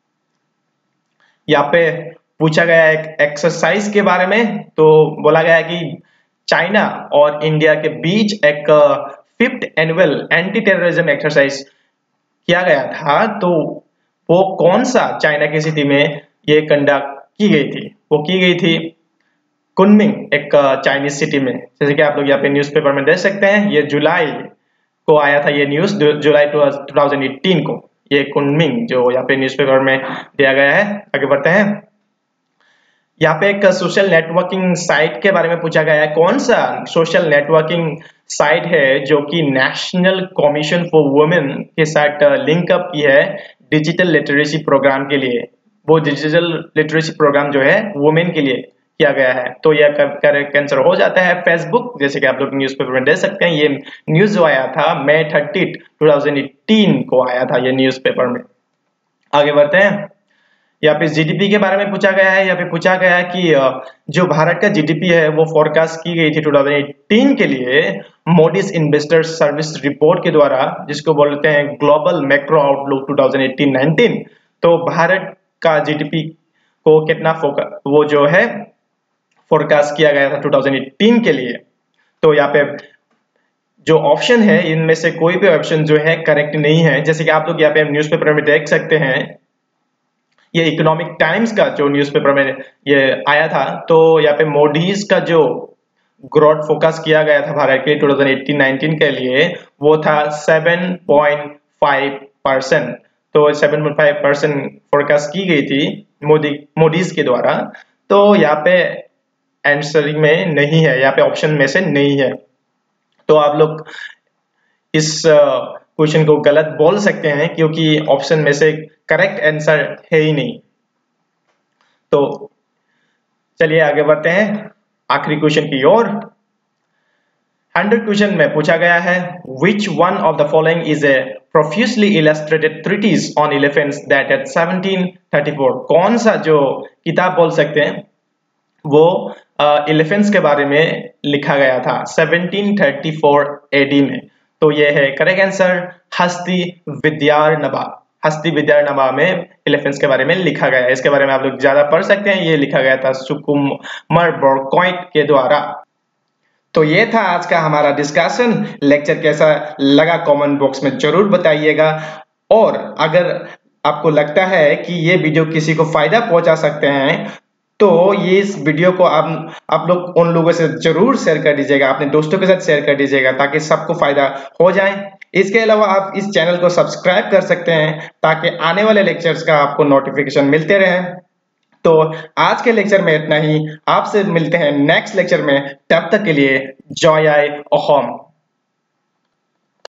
यहाँ पे पूछा गया एक एक्सरसाइज के बारे में। तो बोला गया कि चाइना और इंडिया के बीच एक 5th annual anti terrorism exercise किया गया था, तो वो कौन सा चाइना की सिटी में ये कंडक्ट की गई थी? वो की गई थी कुनमिंग, एक चाइनीज सिटी में। जैसे कि आप लोग यहाँ पे न्यूज़पेपर में देख सकते हैं, ये जुलाई को आया था ये न्यूज, जुलाई 2018 को, ये कुनमिंग जो यहाँ पे न्यूज़पेपर में दिया गया है। आगे बढ़ते हैं, यहाँ पे एक सोशल नेटवर्किंग साइट के बारे में पूछा गया है, कौन सा सोशल नेटवर्किंग साइट है जो कि नेशनल कमीशन फॉर वुमेन के साथ लिंक अप की है डिजिटल लिटरेसी प्रोग्राम के लिए? वो डिजिटल लिटरेसी प्रोग्राम जो है वुमेन के लिए किया गया है। तो यह करेक्ट आंसर हो जाता है फेसबुक। जैसे कि आप लोग न्यूज़पेपर में देख सकते हैं, ये न्यूज जो आया था मई 30, 2018 को आया था ये न्यूज़पेपर में। आगे बढ़ते हैं, यहाँ पे जीडीपी के बारे में पूछा गया है। यहाँ पे पूछा गया है कि जो भारत का जीडीपी है वो फोरकास्ट की गई थी 2018 के लिए मोडीज इन्वेस्टर सर्विस रिपोर्ट के द्वारा, जिसको बोलते हैं ग्लोबल मैक्रो आउटलुक 2018-19। तो भारत का जीडीपी को कितना वो जो है फोरकास्ट किया गया था 2018 के लिए। तो यहाँ पे जो ऑप्शन है इनमें से कोई भी ऑप्शन जो है करेक्ट नहीं है। जैसे कि आप लोग यहाँ पे न्यूज़पेपर में देख सकते हैं, ये इकोनॉमिक टाइम्स का जो न्यूज़पेपर में ये आया था, तो यहाँ पे मोडीज का जो ग्रोथ फोकस किया गया था भारत के 2018-19 के लिए वो था 7.5%। तो 7.5% फोरकास्ट की गई थी मोडीज के द्वारा। तो यहाँ पे आंसर में नहीं है, यहाँ पे ऑप्शन में से नहीं है। तो आप लोग इस क्वेश्चन को गलत बोल सकते हैं क्योंकि ऑप्शन में से करेक्ट आंसर है ही नहीं। तो चलिए आगे बढ़ते हैं आखिरी क्वेश्चन की ओर। 100 क्वेश्चन में पूछा गया है which one of the following is a profusely illustrated treatise on elephants that at 1734 कौन सा जो किताब बोल सकते हैं वो एलिफेंट्स के बारे में लिखा गया था 1734 एडी में। तो ये है करेक्ट आंसर हस्ती विद्यारनभा। हस्ती विद्यारनभा में एलिफेंट्स के बारे में लिखा गया है। इसके बारे में आप लोग ज्यादा पढ़ सकते हैं। ये लिखा गया था सुकुमर बोरगोहाइन के द्वारा। तो ये था आज का हमारा डिस्कशन। लेक्चर कैसा लगा कमेंट बॉक्स में जरूर बताइएगा, और अगर आपको लगता है कि ये वीडियो किसी को फायदा पहुंचा सकते हैं तो ये इस वीडियो को आप लोग उन लोगों से जरूर शेयर कर दीजिएगा, अपने दोस्तों के साथ शेयर कर दीजिएगा ताकि सबको फायदा हो जाए। इसके अलावा आप इस चैनल को सब्सक्राइब कर सकते हैं ताकि आने वाले लेक्चर्स का आपको नोटिफिकेशन मिलते रहे। तो आज के लेक्चर में इतना ही। आपसे मिलते हैं नेक्स्ट लेक्चर में। तब तक के लिए जय अहोम।